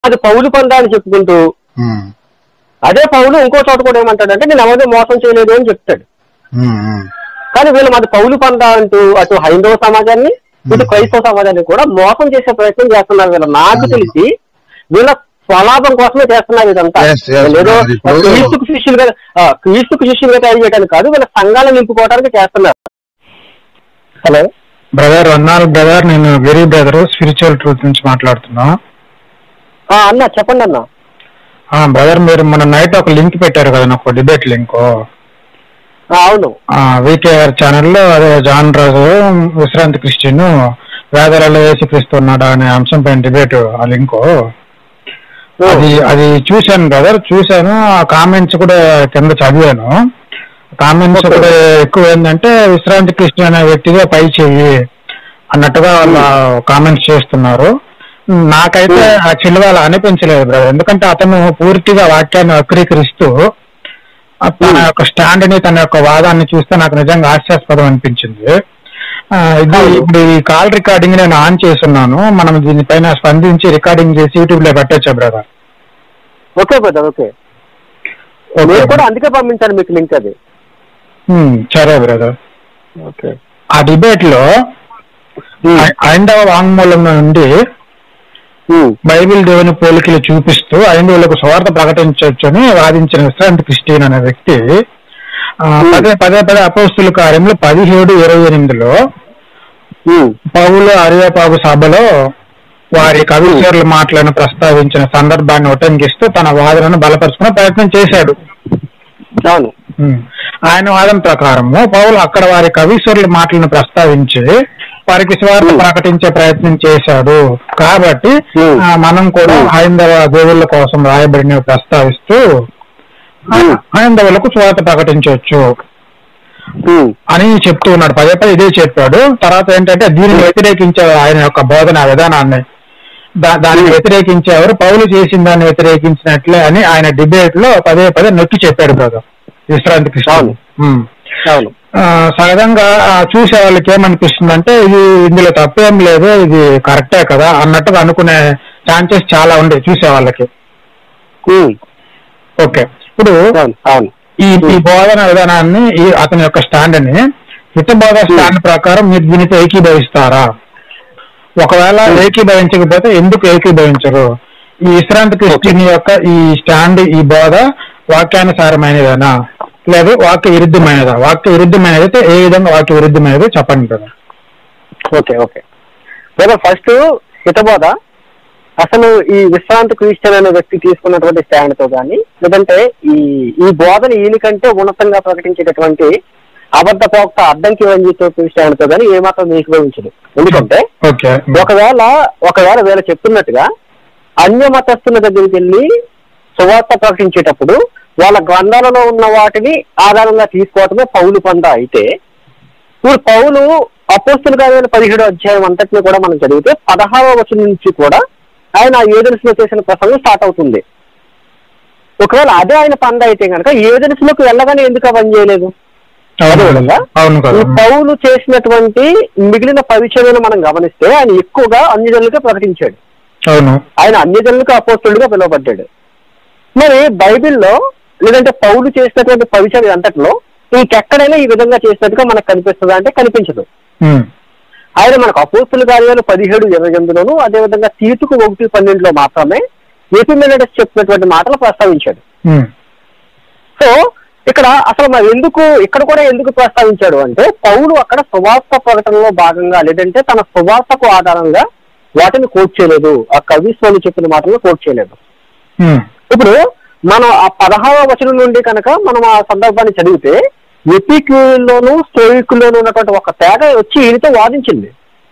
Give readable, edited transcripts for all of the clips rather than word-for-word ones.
అది పౌలు పందా అని చెప్పుకుంటూ అదే పౌలు ఇంకో చోట కూడా ఏమంటాడంటే నేను ఎవరిని మోసం చేయలేదు అని చెప్తాడు. కానీ వీళ్ళు మాది పౌలు పందా అంటూ అటు హైందవ సమాజాన్ని ఇటు క్రైస్తవ సమాజాన్ని కూడా మోసం చేసే ప్రయత్నం చేస్తున్నారు. వీళ్ళు నాకు తెలిసి వీళ్ళ స్వలాభం కోసమే చేస్తున్నారు ఇదంతా. ఏదో క్రీస్తుకు శిష్యులుగా తయారు చేయడానికి కాదు, వీళ్ళ సంఘాలను నింపుకోవడానికి చేస్తున్నారు. హలో బ్రదర్, అన్నారు బ్రదర్, నేను వెరీ బ్రదర్ స్పిరిచువల్ ట్రూత్ నుంచి మాట్లాడుతున్నా. అన్న చెప్పండి అన్న. బ్రదర్, మీరు మన నైట్ ఒక లింక్ పెట్టారు కదా, నాకు డిబేట్ లింక్. అవును, వీకేఆర్ ఛానల్లో అదే జాన్ రాజు విశ్రాంతి క్రిస్టియన్ వేదాలలో యేసుక్రీస్తు ఉన్నాడా అనే అంశం పైన డిబేట్, ఆ లింక్ అది చూశాను బ్రదర్, చూశాను. ఆ కామెంట్స్ కూడా కింద చదివాను. కామెంట్స్ కూడా ఎక్కువ ఏంటంటే విశ్రాంతి క్రిస్టియన్ అనే వ్యక్తిగా పై చెయ్యి అన్నట్టుగా వాళ్ళ కామెంట్స్ చేస్తున్నారు. నాకైతే యాక్చువల్గా అలా అనిపించలేదు బ్రదర్, ఎందుకంటే అతను పూర్తిగా వాక్యాన్ని వక్రీకరిస్తూ తన యొక్క స్టాండ్ ని, తన యొక్క వాదాన్ని చూస్తే నాకు నిజంగా హాస్యాస్పదం అనిపించింది. ఇది ఇప్పుడు ఈ కాల్ రికార్డింగ్ నేను ఆన్ చేస్తున్నాను, మనం దీనిపైన స్పందించి రికార్డింగ్ చేసి యూట్యూబ్ లో పెట్టచ్చా బ్రదర్? Okay brother, okay. నేను కూడా అందుకే పంపించాను మీకు లింక్. అది సరే బ్రదర్. ఓకే. ఆ డిబేట్ లో ఐందవ వాంగ్మూలం నుండి బైబిల్ దేవుని పోలికలు చూపిస్తూ ఐందవులకు సువార్త ప్రకటించవచ్చని వాదించిన విశ్రాంతి క్రిస్టియన్ అనే వ్యక్తి పదే అపోస్తుల కార్యములు 17:28లో పౌలు అరియోపాగు సభలో వారి కవిశ్వరుల మాటలను ప్రస్తావించిన సందర్భాన్ని ఉటంకిస్తూ తన వాదనను బలపరుచుకునే ప్రయత్నం చేశాడు. ఆయన వాదన ప్రకారము పౌలు అక్కడ వారి కవిశ్వరుల మాటలను ప్రస్తావించి వారికి స్వార్థ ప్రకటించే ప్రయత్నం చేశాడు. కాబట్టి మనం కూడా హైందవ దేవుళ్ళ కోసం రాయబడినవి ప్రస్తావిస్తూ హైందవులకు స్వార్థ ప్రకటించవచ్చు అని చెప్తూ ఉన్నాడు. పదే ఇదే చెప్పాడు. తర్వాత ఏంటంటే దీనిని వ్యతిరేకించే ఆయన యొక్క బోధన విధానాన్ని, దాన్ని వ్యతిరేకించేవారు పౌలు చేసిన దాన్ని వ్యతిరేకించినట్లే అని ఆయన డిబేట్ లో పదే నొక్కి చెప్పాడు బ్రదర్ విశ్రాంతి కృష్ణ. సహజంగా చూసే వాళ్ళకి ఏమనిపిస్తుంది అంటే ఇందులో తప్పేం లేదు, ఇది కరెక్టే కదా అన్నట్టుగా అనుకునే ఛాన్సెస్ చాలా ఉండే చూసే వాళ్ళకి. ఓకే, ఇప్పుడు ఈ బోధన విధానాన్ని, అతని యొక్క స్టాండ్ ని హితబోధ స్టాండ్ ప్రకారం మీరు దీనితో ఏకీభవిస్తారా? ఒకవేళ ఏకీభవించకపోతే ఎందుకు ఏకీభవించరు? ఈ విశ్రాంతి క్రిస్టియన్ యొక్క ఈ స్టాండ్, ఈ బోధ వాక్యానుసారమైనదేనా లేదు వాక్య విరుద్ధమైనదా? వాక్య విరుద్ధమైనదైతే ఏ విధంగా వాక్య విరుద్ధమైనదో చెప్పండి కదా. ఓకే ఫస్ట్ హితబోధ అసలు ఈ విశ్రాంతి క్రిస్టియన్ అనే వ్యక్తి తీసుకున్నటువంటి స్టాండ్ తో కానీ, లేదంటే ఈ బోధన ఈయనకంటే ఉన్నతంగా ప్రకటించేటటువంటి అబద్ధ పోక్త అడ్డంకి వంజితో స్టాండ్ తో కానీ ఏమాత్రం ఏకీభవించదు. ఎందుకంటే ఒకవేళ వీళ్ళు చెప్తున్నట్టుగా అన్య మతస్థుల దగ్గరికి వెళ్ళి సువార్త ప్రకటించేటప్పుడు వాళ్ళ గ్రంథాలలో ఉన్న వాటిని ఆధారంగా తీసుకోవటమే పౌలు పందా అయితే, ఇప్పుడు పౌలు అపోస్తుల కార్యాలు 17వ అధ్యాయం అంతటిని కూడా మనం చదివితే 16వ వచనం నుంచి కూడా ఆయన ఏథెన్స్లో చేసిన ప్రసంగం స్టార్ట్ అవుతుంది. ఒకవేళ అదే ఆయన పందా అయితే కనుక ఏథెన్స్లోకి వెళ్ళగానే ఎందుకు అవన్నీ చేయలేదు? అదేవిధంగా ఈ పౌలు చేసినటువంటి మిగిలిన పరిచర్యను మనం గమనిస్తే ఆయన ఎక్కువగా అన్యజనులుగా ప్రకటించాడు. ఆయన అన్యజనులకు అపోస్తులుగా పిలువబడ్డాడు. మరి బైబిల్లో లేదంటే పౌలు చేసినటువంటి పరిచర్య అంతట్లో ఇంకెక్కడైనా ఈ విధంగా చేసినట్టుగా మనకు కనిపిస్తుందా అంటే కనిపించదు. ఆయన మనకు అపోస్తుల కార్యాలు 17:28లోను, అదేవిధంగా తీతుకు 1:12లో మాత్రమే ఎపిమెనెడస్ చెప్పినటువంటి మాటలు ప్రస్తావించాడు. సో ఇక్కడ అసలు మరి ఇక్కడ కూడా ఎందుకు ప్రస్తావించాడు అంటే, పౌలు అక్కడ సువార్త ప్రకటనలో భాగంగా లేదంటే తన సువార్తకు ఆధారంగా వాటిని కోట్ చేయలేదు, ఆ కవిస్వామి చెప్పిన మాటలను కోట్ చేయలేదు. ఇప్పుడు మనం ఆ 16వ వచనం నుండి కనుక మనం ఆ సందర్భాన్ని చదివితే ఎపిక్యూలోను స్టోయిక్లోను ఉన్నటువంటి ఒక తేడా వచ్చి ఈయనతో వాదించింది.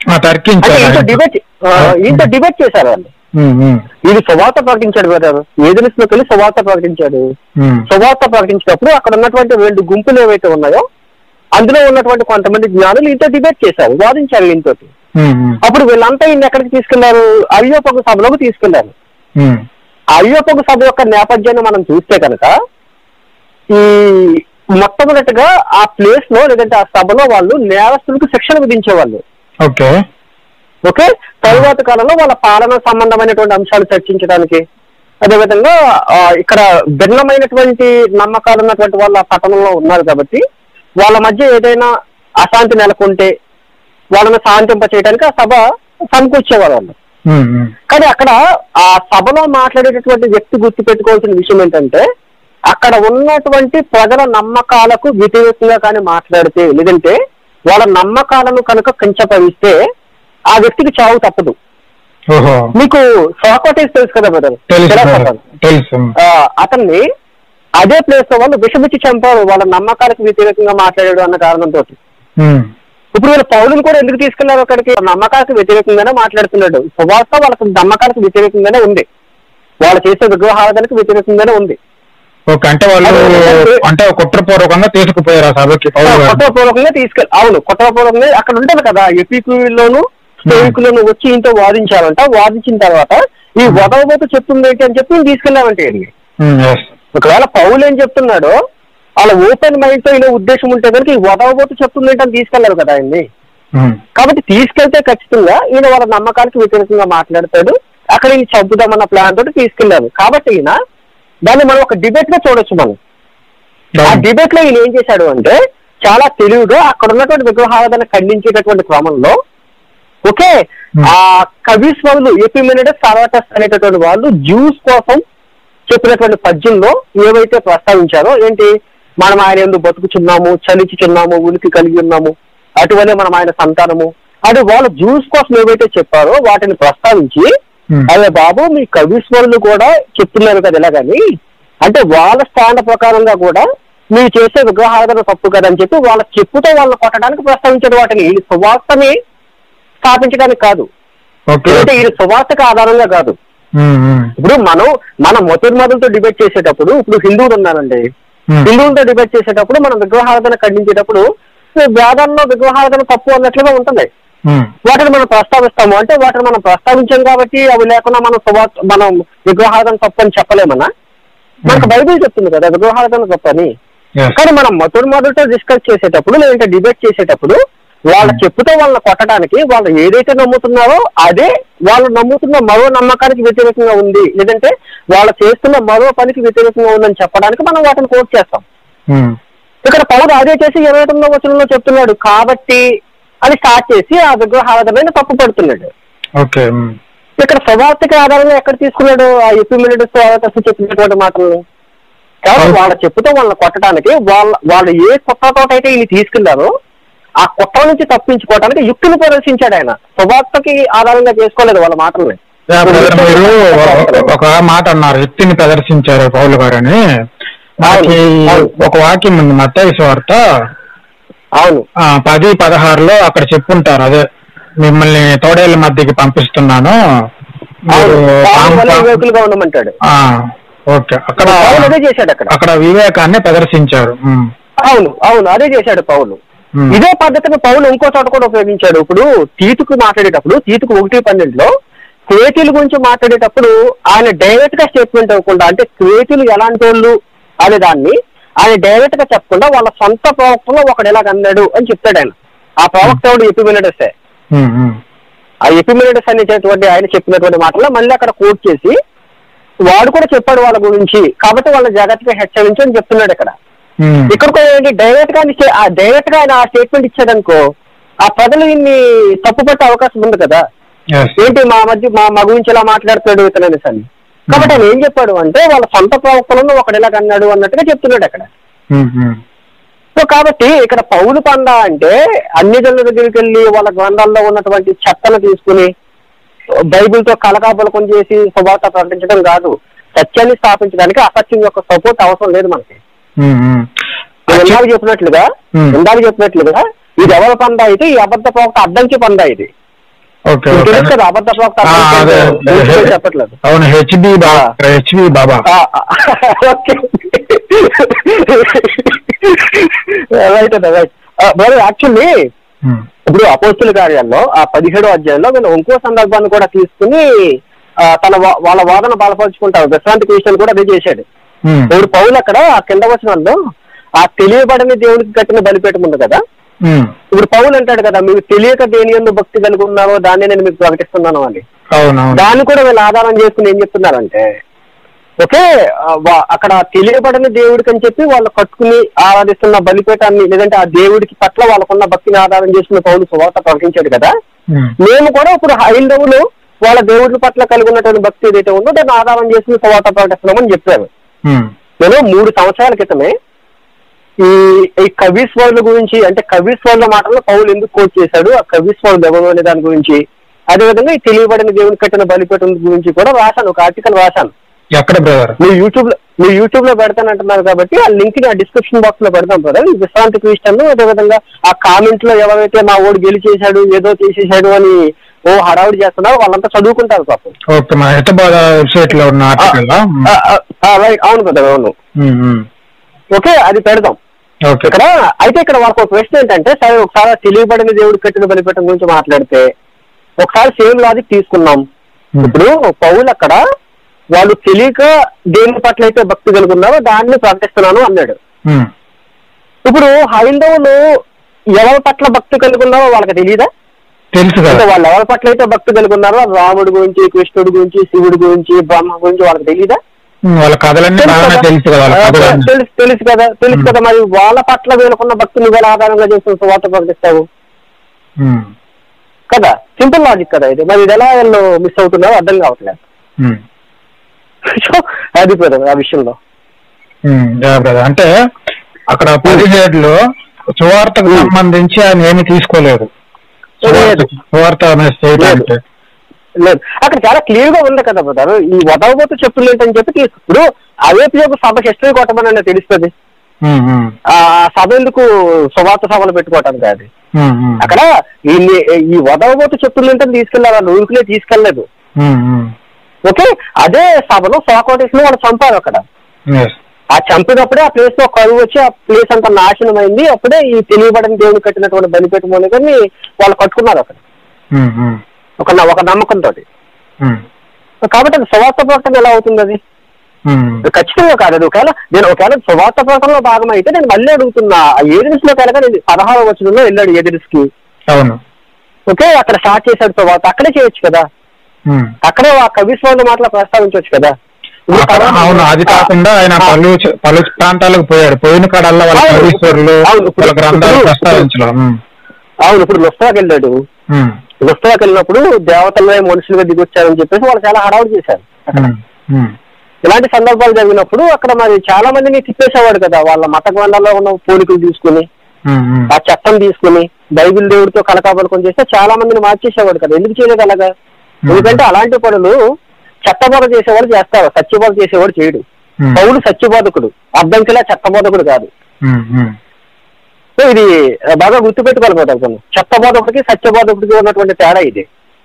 ఈయనతో డిబేట్ చేశారు వాళ్ళు. ఇది సువార్త ప్రకటించాడు కదా, ఏథెన్స్లోకి వెళ్ళి సువార్త ప్రకటించాడు. సువార్త ప్రకటించినప్పుడు అక్కడ ఉన్నటువంటి 2 గుంపులు ఏవైతే ఉన్నాయో అందులో ఉన్నటువంటి కొంతమంది జ్ఞానులు ఈయనతో డిబేట్ చేశారు, వాదించారు ఈయనతో. అప్పుడు వీళ్ళంతా ఈయన ఎక్కడికి తీసుకెళ్లారు? అరియోపగు సభలోకి తీసుకెళ్లారు. అరియోపగు సభ యొక్క నేపథ్యాన్ని మనం చూస్తే కనుక ఈ మొట్టమొదటిగా ఆ ప్లేస్ లో లేదంటే ఆ సభలో వాళ్ళు నేరస్తులకు శిక్షణ విధించేవాళ్ళు. ఓకే, తరువాత కాలంలో వాళ్ళ పాలన సంబంధమైనటువంటి అంశాలు చర్చించడానికి, అదేవిధంగా ఇక్కడ భిన్నమైనటువంటి నమ్మకాలు ఉన్నటువంటి వాళ్ళ పట్టణంలో ఉన్నారు కాబట్టి వాళ్ళ మధ్య ఏదైనా అశాంతి నెలకొంటే వాళ్ళని శాంతింప చేయడానికి ఆ సభ సమకూర్చేవారు వాళ్ళు. కానీ అక్కడ ఆ సభలో మాట్లాడేటటువంటి వ్యక్తి గుర్తు పెట్టుకోవాల్సిన విషయం ఏంటంటే, అక్కడ ఉన్నటువంటి ప్రజల నమ్మకాలకు వ్యతిరేకంగా కానీ మాట్లాడితే, లేదంటే వాళ్ళ నమ్మకాలను కనుక కించపరిస్తే ఆ వ్యక్తికి చావు తప్పదు. మీకు సోక్రటీస్ తెలుసు కదా బ్రదర్, అతన్ని అదే ప్లేస్ లో వాళ్ళు విషమిచ్చి చంపారు వాళ్ళ నమ్మకాలకు వ్యతిరేకంగా మాట్లాడాడు అన్న కారణంతో. ఇప్పుడు వీళ్ళు పౌలుని కూడా ఎందుకు తీసుకెళ్లారు అక్కడికి? నమ్మకాలకు వ్యతిరేకంగానే మాట్లాడుతున్నాడు. సువార్త వాళ్ళకి నమ్మకాలకు వ్యతిరేకంగానే ఉంది, వాళ్ళు చేసే విగ్రహారాధనకు వ్యతిరేకంగానే ఉంది. అంటే వాళ్ళు అంటే కుట్రపూర్వకంగా తీసుకుపోయారు సభకి, కుట్రపూర్వకంగా అవును, కుట్రపూర్వకంగా అక్కడ ఉంటుంది కదా, ఎపికులోను స్టోయికులను వచ్చి ఇంతో వాదించాలంట. వాదించిన తర్వాత ఈ వదవబోతు చెప్తుంది ఏంటి అని చెప్పి తీసుకెళ్ళామంటే, ఒకవేళ పౌలు ఏం చెప్తున్నాడో వాళ్ళ ఓపెన్ మైండ్ తో ఇలా ఉద్దేశం ఉంటే కనుక ఈ వదవబోతు చెప్తుంది ఏంటి అని తీసుకెళ్లారు కదా ఆయన్ని. కాబట్టి తీసుకెళ్తే ఖచ్చితంగా ఈయన వాళ్ళ నమ్మకానికి వ్యతిరేకంగా మాట్లాడతాడు, అక్కడ ఈయన చంపుదామన్న ప్లాన్ తోటి తీసుకెళ్లారు. కాబట్టి ఈయన దాన్ని మనం ఒక డిబేట్ గా చూడొచ్చు. మనం ఆ డిబేట్ లో ఈయన ఏం చేశాడు అంటే, చాలా తెలివిగా అక్కడ ఉన్నటువంటి విగ్రహారాధన ఖండించేటటువంటి క్రమంలో, ఓకే, ఆ కవిస్వరులు ఎపిమెనిడస్ సార్వటస్ అనేటటువంటి వాళ్ళు జ్యూస్ కోసం చెప్పినటువంటి పద్యంలో ఏవైతే ప్రస్తావించారో, ఏంటి, మనం ఆయన ఎందుకు బతుకుచున్నాము, చలిచుచున్నాము, ఉనికి కలిగి ఉన్నాము, అటువలే మనం ఆయన సంతానము, అది వాళ్ళు జ్యూస్ కోసం ఏవైతే చెప్పారో వాటిని ప్రస్తావించి, అదే బాబు మీ కవిస్వరులు కూడా చెప్తున్నారు కదా ఇలాగని, అంటే వాళ్ళ స్టాండ్ ప్రకారంగా కూడా మీరు చేసే విగ్రహారాధన తప్పు కదా అని చెప్పి వాళ్ళ చెప్పుతో వాళ్ళని కొట్టడానికి ప్రస్తావించారు. వాటిని ఈ సువార్తని స్థాపించడానికి కాదు, అంటే ఈ సువార్తకు ఆధారంగా కాదు. ఇప్పుడు మన మొదలతో డిబేట్ చేసేటప్పుడు, ఇప్పుడు హిందువులు ఉన్నారండి, హిందువులతో డిబేట్ చేసేటప్పుడు మనం విగ్రహారాధన ఖండించేటప్పుడు వేదాల్లో విగ్రహారాధన తప్పు అన్నట్లుగా ఉంటుంది. వాటిని మనం ప్రస్తావిస్తాము, అంటే వాటిని మనం ప్రస్తావించాం కాబట్టి అవి లేకుండా మనం విగ్రహారాధన తప్పు అని చెప్పలేమన్నా. మనకు బైబిల్ చెప్తుంది కదా విగ్రహారాధన తప్పని. కానీ మనం మొదటితో డిస్కస్ చేసేటప్పుడు, లేదంటే డిబేట్ చేసేటప్పుడు వాళ్ళ చెప్పుతో వాళ్ళని కొట్టడానికి, వాళ్ళు ఏదైతే నమ్ముతున్నారో అదే వాళ్ళు నమ్ముతున్న మరో నమ్మకానికి వ్యతిరేకంగా ఉంది, లేదంటే వాళ్ళు చేస్తున్న మరో పనికి వ్యతిరేకంగా ఉందని చెప్పడానికి మనం వాటిని కోట్ చేస్తాం. ఇక్కడ పౌలు అదే చేసి 29వ వచనంలో చెప్తున్నాడు కాబట్టి అది స్టార్ట్ చేసి ఆ విగ్రహారాధన తప్పు పడుతున్నాడు. ఇక్కడ స్వభావతికి ఆధారంగా ఎక్కడ తీసుకున్నాడు ఆ ఎపిమెనిడస్ చెప్పినటువంటి మాటలను? కాబట్టి వాళ్ళ చెప్పుతో వాళ్ళని కొట్టడానికి వాళ్ళు ఏ కుట్రతోటైతే ఈయన తీసుకెళ్లారో ఆ కుట్ర నుంచి తప్పించుకోవడానికి యుక్తిని ప్రదర్శించాడు ఆయన. స్వభావతకి ఆధారంగా చేసుకోలేదు వాళ్ళ మాటల్ని. మీరు ఒక మాట అన్నారు, యుక్తిని ప్రదర్శించారు పౌలు గారని. ఒక వాక్యం ఉంది మత్తయి సువార్త 10:16 అక్కడ చెప్పుంటారు, అదే మిమ్మల్ని తోడేళ్ల మధ్యకి పంపిస్తున్నాను ఉండమంటాడు. ఓకే, అక్కడ వివేకాన్ని ప్రదర్శించారు. అవును అదే చేశాడు పౌలు. ఇదే పద్ధతిని పౌలు ఇంకో చోట కూడా ఉపయోగించాడు. ఇప్పుడు తీతుకు మాట్లాడేటప్పుడు, తీతుకు 1:12 క్రేతీల గురించి మాట్లాడేటప్పుడు ఆయన డైరెక్ట్ గా స్టేట్మెంట్ ఇవ్వకుండా, అంటే క్రేతీలు ఎలాంటి వాళ్ళు అనే దాన్ని ఆయన డైరెక్ట్ గా చెప్పకుండా వాళ్ళ సొంత ప్రవక్తలో ఒకడు ఎలాగ అన్నాడు అని చెప్తాడు ఆయన. ఆ ప్రవక్త ఎపిమెనిడస్. ఆ ఎపిమెనిడస్ అనేటటువంటి ఆయన చెప్పినటువంటి మాటల్లో మళ్ళీ అక్కడ కోట్ చేసి వాడు కూడా చెప్పాడు వాళ్ళ గురించి, కాబట్టి వాళ్ళ జాగ్రత్తగా హెచ్చరించి అని చెప్తున్నాడు ఇక్కడ. ఇక్కడ కూడా ఏంటి, డైరెక్ట్ గా ఆయన ఆ స్టేట్మెంట్ ఇచ్చాడనుకో ఆ ప్రజలు ఇన్ని తప్పుపట్టే అవకాశం ఉంది కదా. ఏంటి మా గురించి ఎలా మాట్లాడుతున్నాడు ఇతననేసి అని. కాబట్టి ఆయన ఏం చెప్పాడు అంటే వాళ్ళ సొంత ప్రవక్తలను ఒకడు ఎలాగ అన్నాడు అన్నట్టుగా చెప్తున్నాడు అక్కడ. సో కాబట్టి ఇక్కడ పౌలు పండ అంటే అన్ని జనుల దగ్గరికి వెళ్ళి వాళ్ళ గ్రంథాల్లో ఉన్నటువంటి చెత్తను తీసుకుని బైబిల్తో కలకాపలకం చేసి సువార్త ప్రకటించడం కాదు. సత్యాన్ని స్థాపించడానికి అసత్యం యొక్క సపోర్ట్ అవసరం లేదు మనకి. ఇందాక చెప్పినట్లుగా ఇది ఎవరి పంద అయితే ఈ అబద్ధ ప్రవక్త అడ్డంకి పంద ఇది. కదా అబద్ధ ప్రవక్త చెప్పట్లేదు. యాక్చువల్లీ ఇప్పుడు అపోస్తుల కార్యాల్లో ఆ 17వ అధ్యాయంలో వీళ్ళు ఇంకో సందర్భాన్ని కూడా తీసుకుని వాళ్ళ వాదన బలపరుచుకుంటారు. విశ్రాంతి క్రిస్టియన్ కూడా అదే చేశాడు. ఇప్పుడు పౌలు అక్కడ కింద వచనంలో ఆ తెలియబడని దేవుడికి కట్టిన బలిపీఠం ఉంది కదా, ఇప్పుడు పౌలు అంటాడు కదా, మీరు తెలియక దేని యందు భక్తి కలిగి ఉన్నారో దాన్ని నేను మీకు ప్రకటిస్తున్నాను అని. దాన్ని కూడా వీళ్ళు ఆధారం చేసుకుని ఏం చెప్తున్నారంటే, ఓకే అక్కడ తెలియబడని దేవుడికి అని చెప్పి వాళ్ళు కట్టుకుని ఆరాధిస్తున్న బలిపీఠాన్ని, లేదంటే ఆ దేవుడికి పట్ల వాళ్ళకున్న భక్తిని ఆధారం చేసుకున్న పౌలు సువార్త ప్రకటించాడు కదా. మేము కూడా ఇప్పుడు హైందవులు వాళ్ళ దేవుడి పట్ల కలిగి ఉన్నటువంటి భక్తి ఏదైతే ఉందో దాన్ని ఆధారం చేసుకుని సువార్త ప్రకటిస్తున్నామని చెప్పారు. నేను 3 సంవత్సరాల క్రితమే ఈ కవీశ్వరుల గురించి, అంటే కవీశ్వరుల మాటల్లో పౌలు ఎందుకు కోట్ చేశాడు, ఆ కవీశ్వరులు ఎవరు అనే దాని గురించి, అదేవిధంగా ఈ తెలియబడిన దేవుని కట్టిన బలిపీఠం గురించి కూడా రాశాను, ఒక ఆర్టికల్ రాశాను. ఎక్కడ బ్రదర్? మీరు యూట్యూబ్ లో పెడతానంటున్నారు కాబట్టి ఆ లింక్ ని ఆ డిస్క్రిప్షన్ బాక్స్ లో పెడతాం బ్రదర్. విశ్రాంతి క్రిస్టియన్ అదేవిధంగా ఆ కామెంట్ లో ఎవరైతే మా ఓడి గెలిచేశాడు ఏదో చేసేసాడు అని హడావుడి చేస్తున్నారు వాళ్ళంతా చదువుకుంటారు పాపం. అవును కదా, అవును. ఓకే, అది పెడదాం ఇక్కడ. అయితే ఇక్కడ వాళ్ళకి ఒక ప్రశ్న ఏంటంటే, సరే ఒకసారి తెలియబడిన దేవుడు కట్టిన బలిపీఠం గురించి మాట్లాడితే ఒకసారి సేమ్ లాజిక్ తీసుకున్నాం. ఇప్పుడు పౌలు అక్కడ వాళ్ళు తెలియక దేని పట్ల అయితే భక్తి కలిగి ఉన్నారో దాన్ని ప్రకటిస్తున్నాను అన్నాడు. ఇప్పుడు హైందవులు ఎవరి పట్ల భక్తి కలిగి ఉన్నారో వాళ్ళకి తెలియదా? తెలుసు. వాళ్ళు ఎవరి పట్ల అయితే భక్తి కలిగి ఉన్నారో రాముడి గురించి, కృష్ణుడి గురించి, శివుడి గురించి, బ్రహ్మ గురించి వాళ్ళకి తెలియదా? తెలుసు కదా. మరి వాళ్ళ పట్ల వీళ్ళకున్న భక్తి నువ్వు ఎలా ఆధారంగా చేసిన సువార్త ప్రకటిస్తావు కదా? సింపుల్ లాజిక్ కదా ఇది. మరి ఇది ఎలా వాళ్ళు మిస్ అవుతున్నారో అర్థం కావట్లేదు. అది ఆ విషయంలో అంటే అక్కడ 17లో సువార్తకు సంబంధించి ఆయన ఏమి తీసుకోలేదు. లేదు, అక్కడ చాలా క్లియర్ గా ఉంది కదా బ్రదర్. ఈ వదవబోతు చెప్పులు ఏంటని చెప్పి ఇప్పుడు అవేపీ సభ హిస్టరీ కొట్టమని తెలుస్తుంది. ఆ సభ ఎందుకు సువార్త సభలు పెట్టుకోవటానికి అది. అక్కడ ఈ వదవబోతు చెప్పులు ఏంటని తీసుకెళ్లారు, వాళ్ళు ఊరికినే తీసుకెళ్లేదు. ఓకే, అదే సభలో సోక్రటీస్ ని వాళ్ళు చంపారు అక్కడ. ఆ చంపినప్పుడే ఆ ప్లేస్ లో కరువు వచ్చి ఆ ప్లేస్ అంతా నాశనం అయింది. అప్పుడే ఈ తెలియబడిన దేవుడు కట్టినటువంటి బలిపీఠం అనేది వాళ్ళు కట్టుకున్నారు అక్కడ ఒక నమ్మకంతో. కాబట్టి అది సువార్త ప్రకటన ఎలా అవుతుంది? అది ఖచ్చితంగా కాదు. అది ఒకవేళ సువార్త ప్రకటనలో భాగం అయితే నేను మళ్ళీ అడుగుతున్నా, ఏదిరిస్ లో కనుక నేను 16వ వచనంలో వెళ్ళాడు ఏదిరిస్ కి. ఓకే, అక్కడ స్టార్ట్ చేశాడు సువార్త, అక్కడే చేయొచ్చు కదా, అక్కడే ఆ కవిస్వామి మాటలు ప్రస్తావించవచ్చు కదా. అవును, అది కాకుండా ఆయన పలు ప్రాంతాలకు పోయాడు, పోయిన కాడల్లా వాళ్ళ కవీశ్వరులు వాళ్ళ గ్రంథాలు ప్రస్తావించడం. అవును, ఇప్పుడు లుస్త్రాకి వెళ్ళాడు. లుస్త్రాకి వెళ్ళినప్పుడు దేవతలే మనుషులుగా దిగొచ్చారని చెప్పేసి వాళ్ళు చాలా హడావుడి చేశారు. ఇలాంటి సందర్భాలు జరిగినప్పుడు అక్కడ మరి చాలా మందిని తిప్పేసేవాడు కదా, వాళ్ళ మత గ్రంథాల్లో ఉన్న పోలికలు తీసుకుని ఆ చట్టం తీసుకుని బైబిల్ దేవుడితో కలకాబలకం చేస్తే చాలా మందిని మార్చేసేవాడు కదా. ఎందుకు చేయలేదు అలాగా? ఎందుకంటే అలాంటి పనులు చట్టబోధ చేసేవాడు చేస్తారు, సత్యబోధ చేసేవాడు చేయడు. పౌలు సత్యబోధకుడు, అద్దంకిలా చట్టబోధకుడు కాదు. సో ఇది బాగా గుర్తుపెట్టుకోవాలి కదా. చట్టబోధకుడికి సత్యబోధకుడికి ఉన్నటువంటి తేడా ఇది.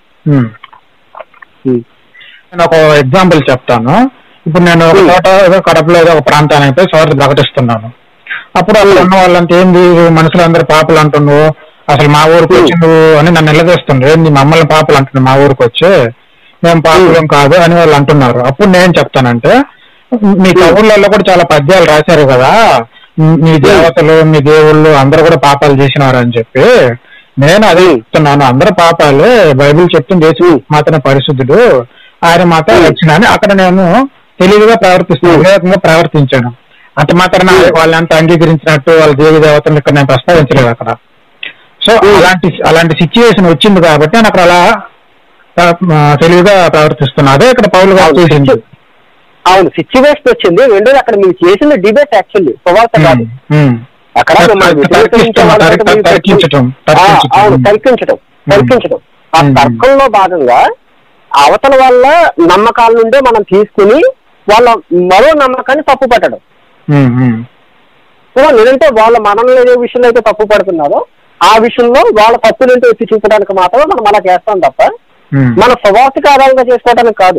నేను ఒక ఎగ్జాంపుల్ చెప్తాను. ఇప్పుడు నేను ఒక చోట ఏదో కడపలో ఏదో ఒక ప్రాంతానికి పోయి సువార్త ప్రకటిస్తున్నాను. అప్పుడు అక్కడ ఉన్న వాళ్ళంతా ఏంది మనుషులందరూ పాపలు అంటున్నావు, అసలు మా ఊరికి వచ్చి నువ్వు అని నన్ను నిలదీస్తుండ్రు, ఏంది మమ్మల్ని పాపలు అంటున్నావు, మా ఊరికి వచ్చి మేము పాపులం కాదు అని వాళ్ళు అంటున్నారు. అప్పుడు నేను చెప్తానంటే, మీ కవులలో కూడా చాలా పద్యాలు రాశారు కదా, మీ దేవతలు మీ దేవుళ్ళు అందరూ కూడా పాపాలు చేసినారు అని చెప్పి. నేను అదే చెప్తున్నాను, అందరూ పాపాలే, బైబిల్ చెప్తుంది యేసు మాత్రమే పరిశుద్ధుడు, ఆయన మాత్రం రక్షణ అని అక్కడ నేను తెలివిగా ప్రవర్తిస్తున్నాను, వివేకంగా ప్రవర్తించాను. అంత మాత్రం వాళ్ళంతా అంగీకరించినట్టు వాళ్ళ దేవి దేవతలు ఇక్కడ నేను ప్రస్తావించలేదు అక్కడ. సో అలాంటి సిచ్యువేషన్ వచ్చింది కాబట్టి నేను అక్కడ అలా తెలివిగా ప్రవర్తిస్తున్నా. అదే ఇక్కడ పౌలు గారు చేసింది. అవును, సిచ్యువేషన్ వచ్చింది. రెండోది అక్కడ మీరు చేసిన డిబేట్ యాక్చువల్లీ సువార్త కాదు, అక్కడ తర్కించడం. ఆ తర్కంలో భాగంగా అవతల వాళ్ళ నమ్మకాల నుండే మనం తీసుకుని వాళ్ళ మరో నమ్మకాన్ని తప్పు పట్టడం. లేదంటే వాళ్ళ మనల్ని ఏ విషయంలో అయితే తప్పు పడుతున్నారో ఆ విషయంలో వాళ్ళ తప్పులేంటో ఎత్తి చూపడానికి మాత్రమే మనం అలా చేస్తాం తప్ప మన స్వభావకి ఆధారంగా చేసుకోవడానికి కాదు.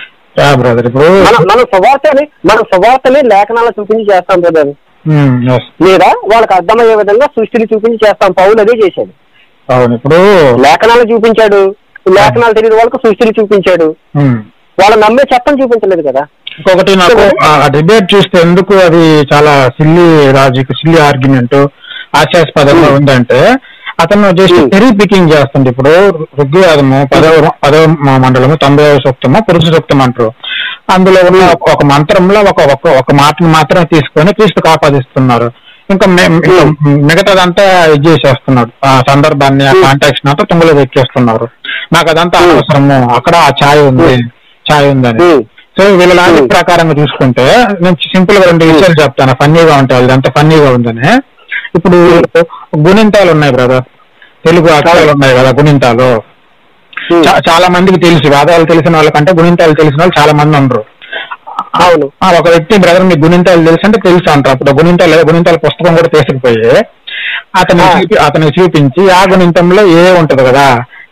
మన స్వభావతని లేఖనాలు చూపించి చేస్తాం బ్రదర్, లేదా వాళ్ళకి అర్థమయ్యే విధంగా సృష్టిని చూపించి చేస్తాం. పౌలు అదే చేశాడు. ఇప్పుడు లేఖనాలు చూపించాడు, లేఖనాలు తెలియని వాళ్ళకి సృష్టిని చూపించాడు, వాళ్ళ నమ్మే చట్టం చూపించలేదు కదా. ఇంకొకటి నాకు ఆ డిబేట్ చూస్తే ఎందుకు అది చాలా సిల్లీ లాజిక్, సిల్లీ ఆర్గ్యుమెంట్. హాస్యాస్పదంగా ఉందంటే అతను జస్ట్ చెరీ పికింగ్ చేస్తుంది. ఇప్పుడు ఋగ్వేదము 10వ మండలము 90వ సూక్తము పురుష సూక్తం అంటారు. అందులో ఉన్న ఒక మంత్రంలో ఒక మాటను మాత్రమే తీసుకొని క్రీస్తుకు ఆపాదిస్తున్నారు. ఇంకా మిగతాదంతా ఇది చేసేస్తున్నారు. ఆ సందర్భాన్ని ఆ కాంటాక్ట్ అంతా తుంగలో ఎక్కేస్తున్నారు. నాకు అదంతా అనవసరము, అక్కడ ఆ ఛాయ్ ఉందని. సో వీళ్ళ లాజిక్ ప్రకారంగా చూసుకుంటే నేను సింపుల్ గా 2 విషయాలు చెప్తాను, ఫన్నీగా ఉంటాయి, అంత ఫన్నీగా ఉందని. ఇప్పుడు గుణింతాలు ఉన్నాయి బ్రదర్, తెలుగు అక్షరాలు ఉన్నాయి కదా గుణింతాలు. చాలా మందికి తెలుసు, వేదాలు తెలిసిన వాళ్ళకంటే గుణింతాలు తెలిసిన వాళ్ళు చాలా మంది ఉండరు. అవును, ఒక వ్యక్తి బ్రదర్ మీకు గుణింతాలు తెలుసు అంటే తెలుసు అంటారు. అప్పుడు గుణింతాల పుస్తకం కూడా తీసుకుపోయి అతనికి చూపించి ఆ గుణింతంలో ఏ ఉంటది కదా,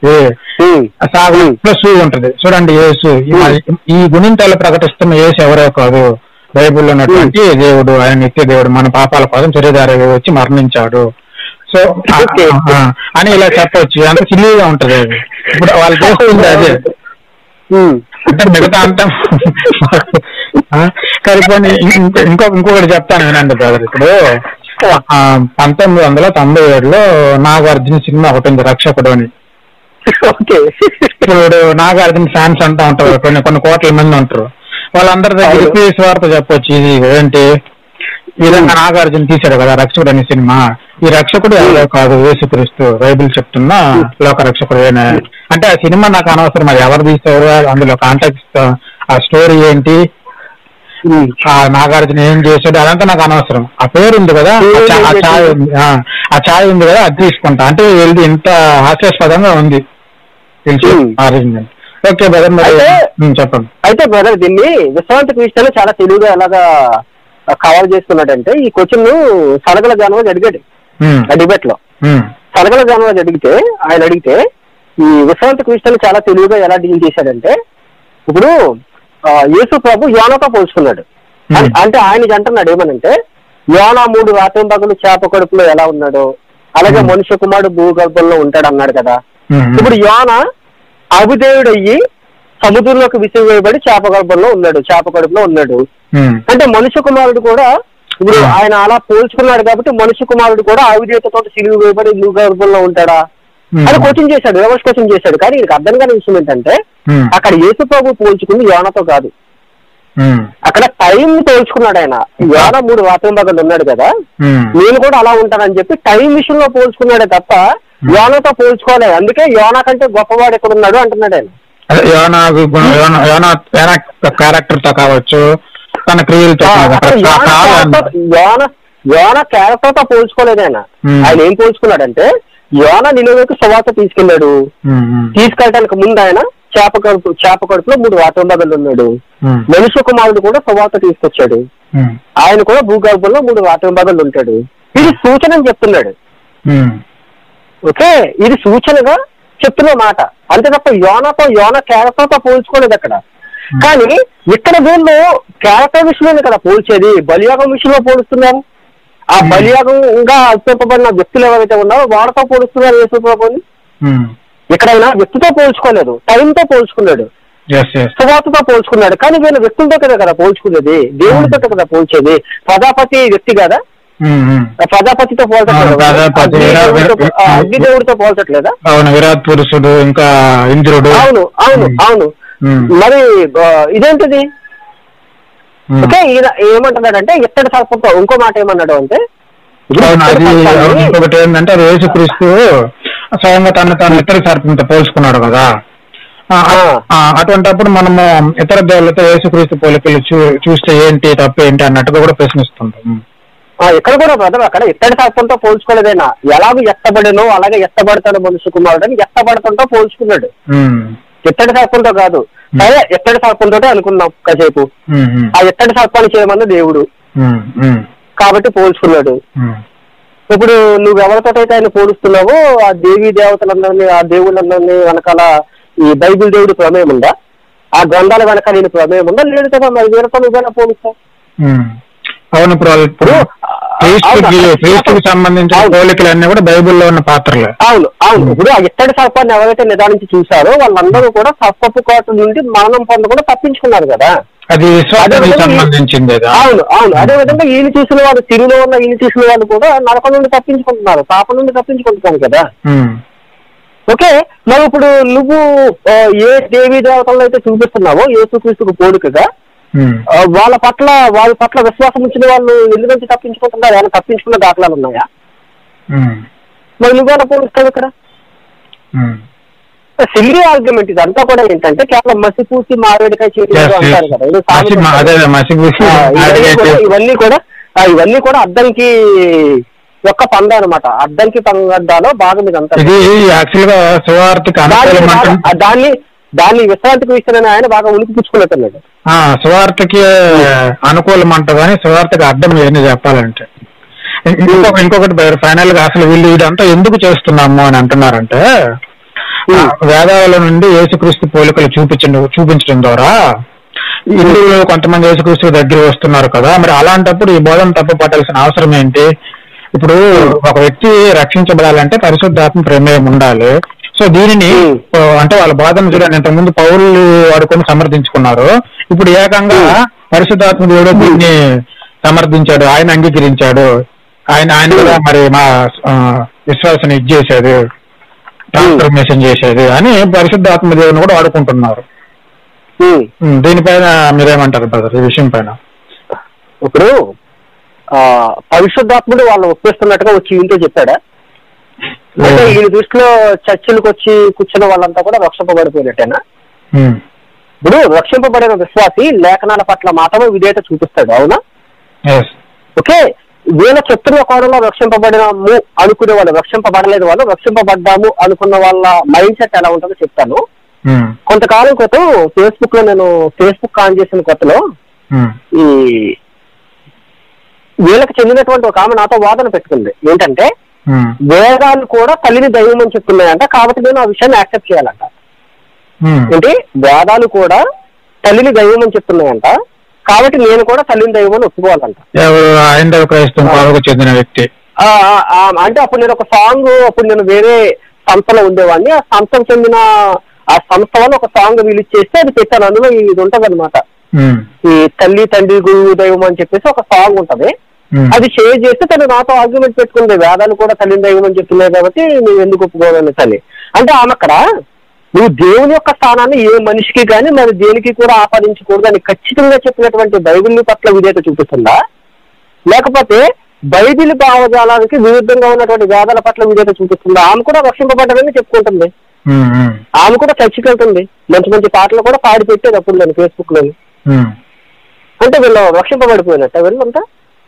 ప్లస్ ఉంటది చూడండి, యేసు. ఈ గుణింతాలు ప్రకటిస్తున్న యేసు ఎవరో కాదు, బైబిల్లో ఉన్నటువంటి దేవుడు, ఆయన నిత్య దేవుడు, మన పాపాల కోసం శరీరధారిగా వచ్చి మరణించాడు. సో అని ఇలా చెప్పొచ్చు. అంత సిల్లీగా ఉంటది అది. ఇప్పుడు వాళ్ళు చేస్తుంది అదే అంటే మిగతా అంతా కలిపి. ఇంకొకటి చెప్తాను వినండి బ్రదర్. ఇప్పుడు 1997లో నాగార్జున సినిమా ఒకటి ఉంది, రక్షకుడు అని. ఇప్పుడు నాగార్జున ఫ్యాన్స్ అంటూ ఉంటారు, కొన్ని కోట్ల మంది ఉంటారు. వాళ్ళందరి దగ్గరికి స్వార్థ చెప్పొచ్చు. ఇది ఏంటి ఈ విధంగా నాగార్జున తీశాడు కదా రక్షకుడు అనే సినిమా, ఈ రక్షకుడు ఎవరో కాదు, యేసుక్రీస్తు, బైబిల్ చెప్తున్నా లోక రక్షకుడు అంటే ఆ సినిమా నాకు అనవసరం. అది ఎవరు తీసారు, అందులో కాంటాక్ట్, ఆ స్టోరీ ఏంటి, ఆ నాగార్జున ఏం చేశాడు, అదంతా నాకు అనవసరం. ఆ పేరు ఉంది కదా, ఆ ఛాయ్ ఉంది కదా, అది తీసుకుంటా. అంటే వీళ్ళది ఇంత హాస్యాస్పదంగా ఉంది తెలుసు. ఓకే బ్రదర్, చెప్పండి. అయితే బ్రదర్ దీన్ని విశ్రాంతి క్రిస్టియన్ చాలా తెలుగుగా ఎలాగా కవర్ చేస్తున్నాడంటే, ఈ క్వశ్చన్ సలగల జానవాజ్ అడిగాడు ఆ డిబేట్ లో. సలగల జానవాజ్ ఆయన అడిగితే ఈ విశ్రాంతి క్రిస్టియన్ చాలా తెలుగుగా ఎలా డీల్ చేశాడంటే, ఇప్పుడు యేసు ప్రభు యోనాతో పోల్చుకున్నాడు. అంటే ఆయనకి అంటున్నాడు ఏమనంటే, యోనా 3 రాత్రింపగలు చేప కడుపులో ఎలా ఉన్నాడో అలాగే మనుష్య కుమారుడు భూగర్భంలో ఉంటాడు అన్నాడు కదా. ఇప్పుడు యోనా అభిదేవుడు అయ్యి సముద్రంలోకి విసిరివేయబడి చేప కడుపులో ఉన్నాడు. అంటే మనుష్య కుమారుడు కూడా ఇప్పుడు ఆయన అలా పోల్చుకున్నాడు కాబట్టి మనుష్య కుమారుడు కూడా అవిధేయతతో సిలువ వేయబడి భూగర్భంలో ఉంటాడా అని క్వశ్చన్ చేశాడు, రివర్స్ క్వశ్చన్ చేశాడు. కానీ ఈయనకు అర్థం కాని విషయం ఏంటంటే, అక్కడ యేసు ప్రభు పోల్చుకుంది యోనాతో కాదు, అక్కడ టైం పోల్చుకున్నాడు. ఆయన యోనా 3 రాత్రింపగలు ఉన్నాడు కదా, నేను కూడా అలా ఉంటానని చెప్పి టైం విషయంలో పోల్చుకున్నాడే తప్ప యోనాతో పోల్చుకోలేదు. అందుకే యోనా కంటే గొప్పవాడు ఎక్కడ ఉన్నాడు అంటున్నాడు ఆయన. క్యారెక్టర్ తో కావచ్చు, తన క్రియలతో, యోనా క్యారెక్టర్ తో పోల్చుకోలేదు ఆయన. ఆయన ఏం పోల్చుకున్నాడంటే, యోనా నిలువకు సువార్త తీసుకెళ్లాడు. తీసుకెళ్ళడానికి ముందు ఆయన చేప కడుపులో 3 రాత్రింపగలు ఉన్నాడు. మనుష్య కుమారుడు కూడా సువార్త తీసుకొచ్చాడు. ఆయన కూడా భూగర్భంలో 3 రాత్రింపగలు ఉంటాడు. ఇది సూచన అని చెప్తున్నాడు. ఓకే, ఇది సూచనగా చెప్తున్న మాట అంతే తప్ప యోనా క్యారెక్టర్ తో పోల్చుకోలేదు అక్కడ. కానీ ఇక్కడ వీళ్ళు క్యారెక్టర్ విషయంలోనే కదా పోల్చేది, బలియాగం విషయంలో పోలుస్తున్నారు. ఆ బలియాగంగా అల్పింపబడిన వ్యక్తులు ఎవరైతే ఉన్నారో వాళ్ళతో పోలుస్తున్నారు యేసు ప్రభుని. ఎక్కడైనా వ్యక్తితో పోల్చుకోలేదు, టైంతో పోల్చుకున్నాడు, సువార్తతో పోల్చుకున్నాడు. కానీ వీళ్ళు వ్యక్తులతో కదా పోల్చుకునేది, దేవుడితో కదా పోల్చేది. ప్రజాపతి వ్యక్తి కదా, ప్రజాపతితో పోల్చట్లేదు, అగ్ని దేవుడితో పోల్చట్లేదా? విరాట్ పురుషుడు, ఇంకా ఇంద్రుడు. అవును. మరి ఇదేంటిది? ఓకే, ఈయన ఏమంటున్నాడంటే ఇత్తడి సర్పంతో. ఇంకో మాట ఏమన్నాడు అంటే, ఇంకొకటి ఏంటంటే యేసుక్రీస్తు స్వయంగా తను ఇతర సర్పంతో పోల్చుకున్నాడు కదా. అటువంటిప్పుడు మనము ఇతర దేవుళ్ళతో యేసుక్రీస్తు పోలికలు చూస్తే ఏంటి తప్పు ఏంటి అన్నట్టుగా కూడా ప్రశ్నిస్తుంటాం. ఇక్కడ కూడా బ్రదర్ అక్కడ ఇత్తడి సర్పంతో పోల్చుకోలేదైనా. ఎలాగో ఎత్తబడినో అలాగే ఎత్తబడతాడు మనుష్య కుమారుడు అని ఎత్తబడతంతో పోల్చుకున్నాడు, ఇత్తడి సర్పంతో కాదు. సరే, ఎత్తడి సర్పంతో అనుకున్నాం కాసేపు. ఆ ఎత్తడి సర్పాన్ని చేయమన్న దేవుడు కాబట్టి పోల్చుకున్నాడు. ఇప్పుడు నువ్వు ఎవరితోటైతే ఆయన పోలుస్తున్నావో ఆ దేవీ దేవతలందరినీ, ఆ దేవుళ్ళందరినీ వెనకాల ఈ బైబిల్ దేవుడి ప్రమేయం ఉందా? ఆ గ్రంథాల వెనకాల నేను ప్రమేయం ఉందా? లేదు కదా, మరి వీళ్ళతో నువ్వేనా పోలుస్తావు? అవును, ఇప్పుడు క్రీస్తుకి సంబంధించిన పోలికలన్నీ కూడా బైబిల్లో ఉన్న పాత్రలే. అవును. ఇప్పుడు ఆ ఇత్తడి సర్పాన్ని ఎవరైతే నిదానించి చూసారో వాళ్ళందరూ కూడా సర్పపు కోట నుండి మరణం పొందకుండా తప్పించుకున్నారు కదా. అది విశ్వాసానికి సంబంధించింది. అవును అవును. అదే విధంగా ఈయన చూసిన వాళ్ళు, తిరులో ఉన్న ఈయన చూసిన వాళ్ళు కూడా నరకం నుండి తప్పించుకుంటున్నారు, పాపం నుండి తప్పించుకుంటున్నాను కదా. ఓకే, మరి ఇప్పుడు నువ్వు ఏ దేవీ దేవతల్లో అయితే చూపిస్తున్నావో యేసుక్రీస్తుకు పోలికగా వాళ్ళ పట్ల విశ్వాసం ఇచ్చిన వాళ్ళు ఎందుకు నుంచి తప్పించుకుంటున్నారు? ఏమైనా తప్పించుకున్న దాఖలాలు ఉన్నాయా? మరి నువ్వేనా పోలుస్తావు ఇక్కడ? సిల్లీ ఆర్గ్యుమెంట్ ఇదంతా కూడా ఏంటంటే కేవలం మసిపూసి మారేడుకాయ చేయడం అంటారు కదా. ఇవన్నీ కూడా అద్దంకి ఒక్క పంద అనమాట. అద్దంకి పందాలో భాగం ఇదంతా. దాన్ని విశ్రాంతికి ఇస్తానని ఆయన బాగా ఉనికి పుచ్చుకున్నట్టున్నాడు. సువార్తకి అనుకూలం అంట, కానీ సువార్తకి అర్థం ఏంటి చెప్పాలంటే ఇంకొకటి ఫైనల్ గా అసలు వీళ్ళు ఇదంతా ఎందుకు చేస్తున్నాము అని అంటున్నారంటే, వేదాల నుండి యేసుక్రీస్తు పోలికలు చూపించడం ద్వారా హిందువులు కొంతమంది యేసుక్రీస్తు దగ్గర వస్తున్నారు కదా. మరి అలాంటప్పుడు ఈ బోధన తప్పు పట్టాల్సిన అవసరం ఏంటి? ఇప్పుడు ఒక వ్యక్తి రక్షించబడాలంటే పరిశుద్ధాత్మ ప్రమేయం ఉండాలి. సో దీనిని అంటే వాళ్ళ బోధన చూడండి, ఇంతకుముందు పౌరులు వాడుకొని సమర్థించుకున్నారు, ఇప్పుడు ఏకంగా పరిశుద్ధాత్మ దేవుడు దీన్ని సమర్థించాడు, ఆయన అంగీకరించాడు, ఆయన కూడా మరి మా విశ్వాసాన్ని ఇచ్చేసాడు, ట్రాన్స్ఫర్మేషన్ చేసేది అని పరిశుద్ధాత్మ దేవుని కూడా వాడుకుంటున్నారు. దీనిపైన మీరేమంటారు బ్రదర్ ఈ విషయం పైన? ఇప్పుడు పరిశుద్ధాత్ముడు వాళ్ళు ఒప్పిస్తున్నట్టుగా వచ్చి ఇంట్లో చెప్పాడా? అంటే ఈయన దృష్టిలో చర్చలకు వచ్చి కూర్చున్న వాళ్ళంతా కూడా రక్షింపబడిపోయినట్టేనా? ఇప్పుడు రక్షింపబడిన విశ్వాసి లేఖనాల పట్ల మాత్రమే విధేయత చూపిస్తాడు, అవునా? ఓకే, వీళ్ళ చెప్తున్న కోణంలో రక్షింపబడినాము అనుకునే వాళ్ళు, రక్షింపబడలేదు వాళ్ళు, రక్షింపబడ్డాము అనుకున్న వాళ్ళ మైండ్ సెట్ ఎలా ఉంటుందో చెప్తాను. కొంతకాలం క్రితం ఫేస్బుక్ లో నేను ఫేస్బుక్ ఆన్ చేసిన కొత్తలో ఈ వీళ్ళకి చెందినటువంటి ఒక ఆమె నాతో వాదన పెట్టుకుంది. ఏంటంటే వేదాలు కూడా తల్లిని దైవం అని చెప్తున్నాయంట, కాబట్టి నేను ఆ విషయాన్ని యాక్సెప్ట్ చేయాలంట. ఏంటి, వేదాలు కూడా తల్లిని దైవం అని చెప్తున్నాయంట, కాబట్టి నేను కూడా తల్లిని దైవం అని ఒప్పుకోవాలంట. చెందిన వ్యక్తి అంటే అప్పుడు నేను ఒక సాంగ్, అప్పుడు నేను వేరే సంస్థలో ఉండేవాడిని, ఆ సంస్థకు చెందిన ఆ సంస్థ వల్ల ఒక సాంగ్ రిలీజ్ చేస్తే అది పెట్టాను. అందులో ఇది ఉంటది అనమాట, ఈ తల్లి తండ్రి గురువు దైవం అని చెప్పేసి ఒక సాంగ్ ఉంటది. అది షేర్ చేస్తే తను నాతో ఆర్గ్యుమెంట్ పెట్టుకుంది, వేదాలు కూడా తల్లిని దైవం అని చెప్తున్నాయి కాబట్టి నువ్వు ఎందుకు ఒప్పుకోవాలని తల్లి అంటే. ఆమె అక్కడ నువ్వు దేవుని యొక్క స్థానాన్ని ఏ మనిషికి కానీ మరి దేనికి కూడా ఆపాదించకూడదు అని ఖచ్చితంగా చెప్పినటువంటి బైబిల్ పట్ల విధేయత చూపిస్తుందా, లేకపోతే బైబిల్ భావజాలానికి విరుద్ధంగా ఉన్నటువంటి వేదాల పట్ల విధేయత చూపిస్తుందా? ఆమె కూడా రక్షింపబడ్డదని చెప్పుకుంటుంది, ఆమె కూడా చర్చికి వెళ్తుంది, మంచి మంచి పాటలు కూడా పాడి పెట్టేది అప్పుడు నేను ఫేస్బుక్ లో. అంటే వీళ్ళు రక్షింపబడిపోయినట్ట వీళ్ళంతా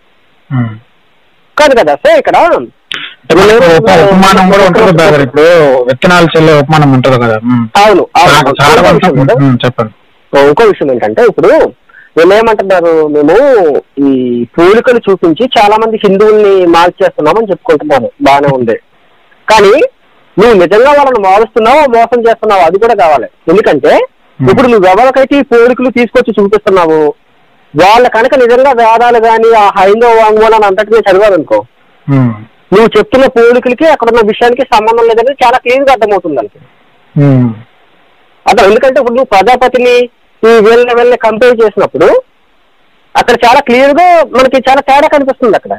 కాదు కదా. సో ఇక్కడ ఉపమానం కూడా ఉంటుంది బ్రదర్, ఇప్పుడు విత్తనాలు చెల్లే ఉపమానం ఉంటుంది కదా. అవును, చెప్పండి. ఇంకో విషయం ఏంటంటే, ఇప్పుడు వీళ్ళు ఏమంటున్నారు, మేము ఈ పోలికలు చూపించి చాలా మంది హిందువుల్ని మార్చేస్తున్నామని చెప్పుకుంటున్నాను, బాగానే ఉంది. కానీ నువ్వు నిజంగా వాళ్ళని మారుస్తున్నావో మోసం చేస్తున్నావో అది కూడా కావాలి. ఎందుకంటే ఇప్పుడు నువ్వు ఎవరికైతే ఈ పోలికలు తీసుకొచ్చి చూపిస్తున్నావు, వాళ్ళ కనుక నిజంగా వేదాలు కానీ ఆ హైందవ వాంగ్మూలాన్ని అంతటినీ చదివారనుకో, నువ్వు చెప్తున్న పోలికలకి అక్కడ ఉన్న విషయానికి సంబంధం లేదని చాలా క్లియర్ గా అర్థమవుతుంది దానికి. అసలు ఎందుకంటే ఇప్పుడు నువ్వు ప్రజాపతిని ఈ వీళ్ళని కంపేర్ చేసినప్పుడు అక్కడ చాలా క్లియర్ గా మనకి చాలా తేడా కనిపిస్తుంది. అక్కడ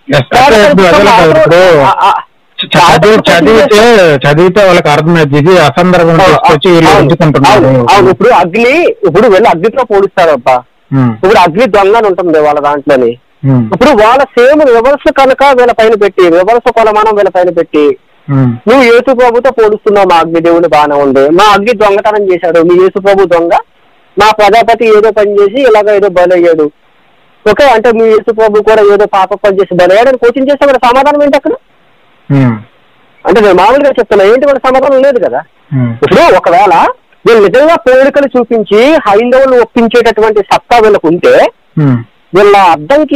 చదివితే వాళ్ళకి అర్థమైంది, ఇది అసందర్భం. అవును, ఇప్పుడు వీళ్ళు అగ్నితో పోలిస్తారు అబ్బా. ఇప్పుడు అగ్ని దొంగ అని ఉంటుంది వాళ్ళ దాంట్లోని. ఇప్పుడు వాళ్ళ సేమ్ రివర్స్ కనుక వీళ్ళ పైన పెట్టి, రివర్స్ కొలమానం వీళ్ళ పైన పెట్టి నువ్వు యేసు ప్రభుతో పోలుస్తున్నావు, మా అగ్ని దేవుడు బాగానే ఉంది, మా అగ్ని దొంగతనం చేశాడు, మీ యేసు ప్రభు దొంగ, మా ప్రజాపతి ఏదో పని చేసి ఇలాగ ఏదో బలయ్యాడు. ఓకే, అంటే మీ యేసు ప్రభు కూడా ఏదో పాప పని చేసి బలయ్యాడని కోచింగ్ చేస్తే వాళ్ళ సమాధానం ఏంటి అక్కడ? అంటే నేను మామూలుగా చెప్తున్నా, ఏంటి వాళ్ళ సమాధానం లేదు కదా. ఇప్పుడు ఒకవేళ వీళ్ళు నిజంగా పోలికలు చూపించి హైందవులు ఒప్పించేటటువంటి సత్తా వీళ్ళకు ఉంటే వీళ్ళ అర్థంకి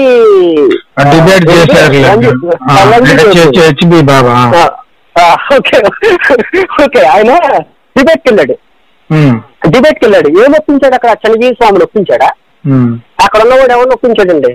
ఓకే ఆయన డిబేట్కి వెళ్ళాడు. ఏం ఒప్పించాడు అక్కడ? చనివీ స్వామిని ఒప్పించాడా? అక్కడ ఉన్నవాడు ఎవరిని ఒప్పించాడండి?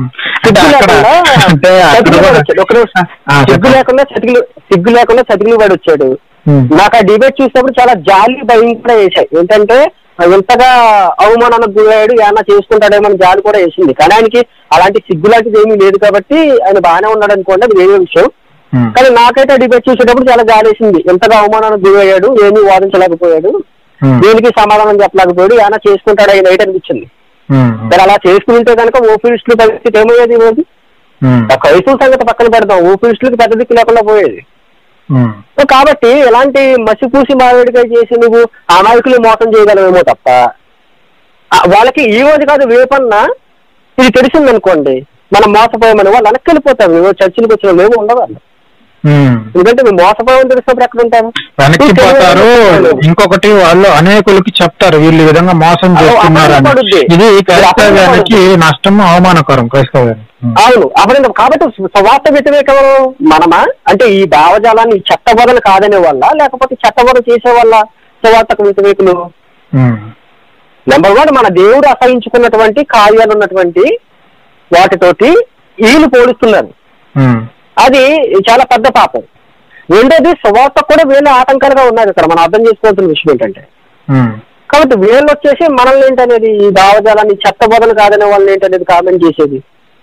సిగ్గు లేకుండా చతికిలి వాడు వచ్చాడు. నాకు ఆ డిబేట్ చూసినప్పుడు చాలా జాలి భయం కూడా వేసాయి. ఏంటంటే ఎంతగా అవమానానికి గురయ్యాడు, ఏమన్నా చేసుకుంటాడేమో అని జాలి కూడా వేసింది. కానీ ఆయనకి అలాంటి సిగ్గు లాంటిది ఏమీ లేదు కాబట్టి ఆయన బాగానే ఉన్నాడు అనుకోండి, అది వేరే విషయం. కానీ నాకైతే డిబేట్ చూసేటప్పుడు చాలా జాలి వేసింది. ఎంతగా అవమానానికి గురయ్యాడు, ఏమీ వాదించలేకపోయాడు, దేనికి సమాధానం చెప్పలేకపోయాడు, ఏమన్నా చేసుకుంటాడు ఆయన నైట్ అనిపించింది. మరి అలా చేసుకుంటే కనుక ఓపీనిస్టుల పరిస్థితి ఏమయ్యేది? రోజు క్రైస్తవ సంగతి పక్కన పెడతాం, ఓపీనిస్టులకు పెద్ద దిక్కు లేకుండా పోయేది. కాబట్టి ఎలాంటి మసిపూసి మావేడికాయ చేసి నువ్వు అమాయకులు మోసం చేయగలవేమో తప్ప వాళ్ళకి ఈ రోజు కాదు రేపన్నా ఇది తెలిసిందనుకోండి మనం మోసపోయామని వాళ్ళు వెనక్కి వెళ్ళిపోతారు. చర్చలకు వచ్చిన మేము ఉండవాలి. ఎందుకంటే మేము మోసపోయామని తెలిసినప్పుడు ఎక్కడ ఉంటాము, వెనక్కిపోతారు. ఇంకొకటి వాళ్ళు అనేకులకి చెప్తారు వీళ్ళు ఈ విధంగా మోసం చేస్తున్నారు. ఇది క్రైస్తవానికి నష్టం, అవమానకరం క్రైస్తవానికి. అవును, అప్పుడు కాబట్టి స్వార్థ వ్యతిరేకం మనమా అంటే ఈ భావజాలాన్ని చట్టబోధన కాదనే వల్ల, లేకపోతే చట్టబోధన చేసే వల్ల స్వార్థక వ్యతిరేకులు? నెంబర్ 1 మన దేవుడు అసహించుకున్నటువంటి కార్యాలు ఉన్నటువంటి వాటితోటి వీళ్ళు పోలుస్తున్నారు. అది చాలా పెద్ద పాపం. రెండోది స్వార్థ కూడా వీళ్ళు ఆటంకాలుగా ఉన్నారు. ఇక్కడ మనం అర్థం చేసుకోవాల్సిన విషయం ఏంటంటే, కాబట్టి వీళ్ళు వచ్చేసి మనల్ని ఏంటనేది ఈ భావజాలాన్ని చట్టబోధన కాదనే వాళ్ళని ఏంటనేది కామెంట్ చేసేది.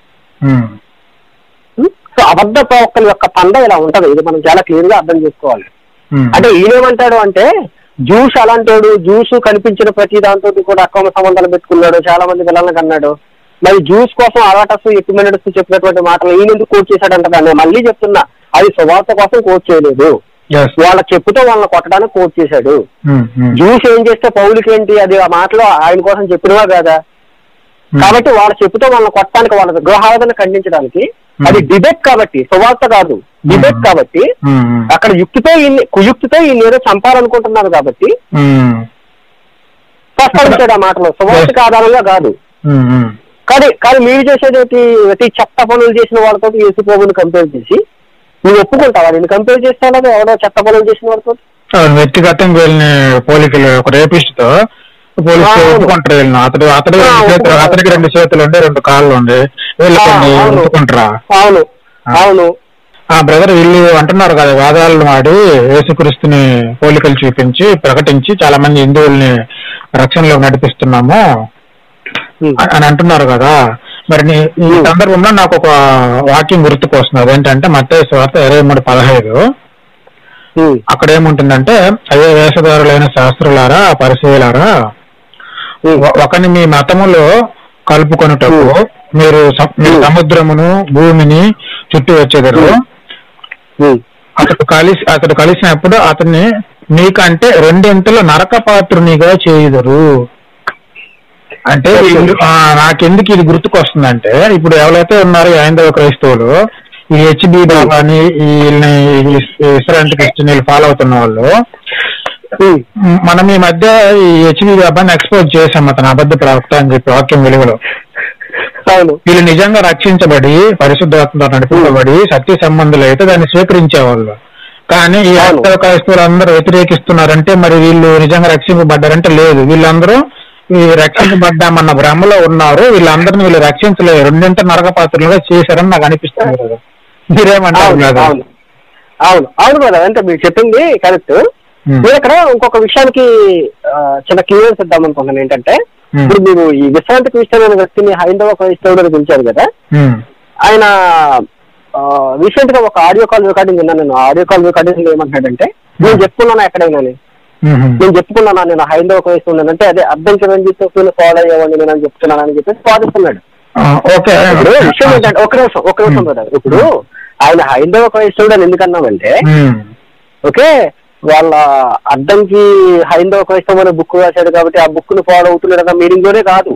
సో అబద్ధ ప్రవక్తల యొక్క పండ ఇలా ఉంటది. ఇది మనం చాలా క్లియర్ గా అర్థం చేసుకోవాలి. అంటే ఈయనేమంటాడు అంటే జ్యూస్ అలాంటోడు, జ్యూస్ కనిపించిన ప్రతి దాంతో కూడా అక్రమ సంబంధాలు పెట్టుకున్నాడు, చాలా మంది పిల్లల్ని కన్నాడు. మరి జ్యూస్ కోసం అలాటస్ ఎక్విప్మెంట్స్ చెప్పినటువంటి మాటలు ఈయన ఎందుకు కోట్ చేశాడంట? నేను మళ్ళీ చెప్తున్నా, అది స్వార్థ కోసం కోట్ చేయలేదు. వాళ్ళ చెప్పుతో వాళ్ళని కొట్టడానికి కోట్ చేశాడు. జ్యూస్ ఏం చేస్తే పౌలుకి ఏంటి? అది ఆ మాటలో ఆయన కోసం చెప్పినవా కాదా? కాబట్టి వాళ్ళ చెప్పుతో వాళ్ళని కొట్టడానికి, వాళ్ళ విగ్రహాలను ఖండించడానికి, అది డిబేట్ కాబట్టి, స్వార్థ కాదు, డిబేట్ కాబట్టి అక్కడ కుయుక్తితో ఈ ఏదో చంపాలనుకుంటున్నారు కాబట్టి ప్రస్తావించాడు ఆ మాటలో, స్వార్థకి ఆధారంగా కాదు. కానీ మీరు చేసేది చెత్త పనులు చేసిన వాళ్ళతో యేసు ప్రభువుని కంపేర్ చేసి నువ్వు ఒప్పుకుంటావా? నేను కంపేర్ చేస్తాను ఎవడో చెత్త పనులు చేసిన వాళ్ళతో వ్యక్తిగతంగా వెళ్ళిన పోలికలు, ఒక రేపిస్ట్ తో పోలీసు ఒప్పుకుంటారు. వెళ్ళిన అతడికి 2 చేతులు ఉండే 2 కాళ్ళు ఉండే ఒప్పుకుంటారా? అవును అవును బ్రదర్, వీళ్ళు అంటున్నారు కదా, వేదాలను వాడి యేసుక్రీస్తుని పోలికలు చూపించి ప్రకటించి చాలా మంది హిందువుల్ని రక్షణలో నడిపిస్తున్నాము అని అంటున్నారు కదా. మరి ఈ సందర్భంలో నాకు ఒక వాక్యం గుర్తుకొస్తుంది. అదేంటంటే మత్తయి సువార్త 23:15. అక్కడ ఏముంటుందంటే, అదే వేషధారులైన శాస్త్రులారా, పరిచయులారా, ఒకని మీ మతములో కలుపుకొనుటకు మీరు సముద్రమును భూమిని చుట్టూ వచ్చేదారు. అతడు కలిసినప్పుడు అతన్ని నీకంటే 2 నరక పాత్రునిగా చేయుదరు. అంటే నాకెందుకు ఇది గుర్తుకొస్తుందంటే, ఇప్పుడు ఎవరైతే ఉన్నారో హైందవ క్రైస్తవులు, ఈ హెచ్బి బాబాని, ఇస్రాయేల్ క్రిస్టియన్ ఫాలో అవుతున్న వాళ్ళు, మనం ఈ మధ్య ఈ హెచ్బి బాబాని ఎక్స్పోజ్ చేసాం, అతను అబద్ధ ప్రవక్త అని చెప్పి వాక్యం వెలుగులో. వీళ్ళు నిజంగా రక్షించబడి పరిశుద్ధాత్మతో నడిపించబడి సత్య సంబంధులు అయితే దాన్ని స్వీకరించేవాళ్ళు. కానీ ఈ హైందవ క్రైస్తవులు అందరూ వ్యతిరేకిస్తున్నారంటే మరి వీళ్ళు నిజంగా రక్షింపబడ్డారంటే లేదు. వీళ్ళందరూ ఈ రక్షించబడ్డామన్న భ్రమలో ఉన్నారు. వీళ్ళందరినీ వీళ్ళు రక్షించలేదు, 2 నరక పాత్రలుగా చేశారని నాకు అనిపిస్తుంది కదా. మీరేమంటారు? అవును అవును కదా, అంటే మీరు చెప్పింది కరెక్ట్. నేను ఇక్కడ ఇంకొక విషయానికి చిన్న క్లియరెన్స్ ఇద్దాం అనుకుంటున్నాను. ఏంటంటే, ఇప్పుడు మీరు ఈ విశ్రాంతి క్రిస్టియన్ అనే వ్యక్తిని హైందవ క్రైస్తవుడు అని పిలిచారు కదా. ఆయన రీసెంట్ గా ఒక ఆడియో కాల్ రికార్డింగ్ విన్నాను. నేను ఆడియో కాల్ రికార్డింగ్ ఏమంటాడంటే, నేను చెప్పుకున్నాను ఎక్కడైనా, నేను చెప్పుకున్నాను నేను హైందవ క్రైస్తవుడు అంటే అదే అర్థం చిరంజీవితో ఫాలో అయ్యేవాడిని నేను చెప్తున్నాను అని చెప్పేసి వాదిస్తున్నాడు. ఇప్పుడు విషయం ఏంటంటే, ఒక నిమిషం కదా, ఇప్పుడు ఆయన హైందవ క్రైస్తవుడు అని ఎందుకన్నామంటే, ఓకే వాళ్ళ అద్దంకి హైందవ క్రైస్తవం అనే బుక్ రాశాడు కాబట్టి ఆ బుక్ ను ఫాలో అవుతున్నాడు మీనింగ్ లోనే కాదు.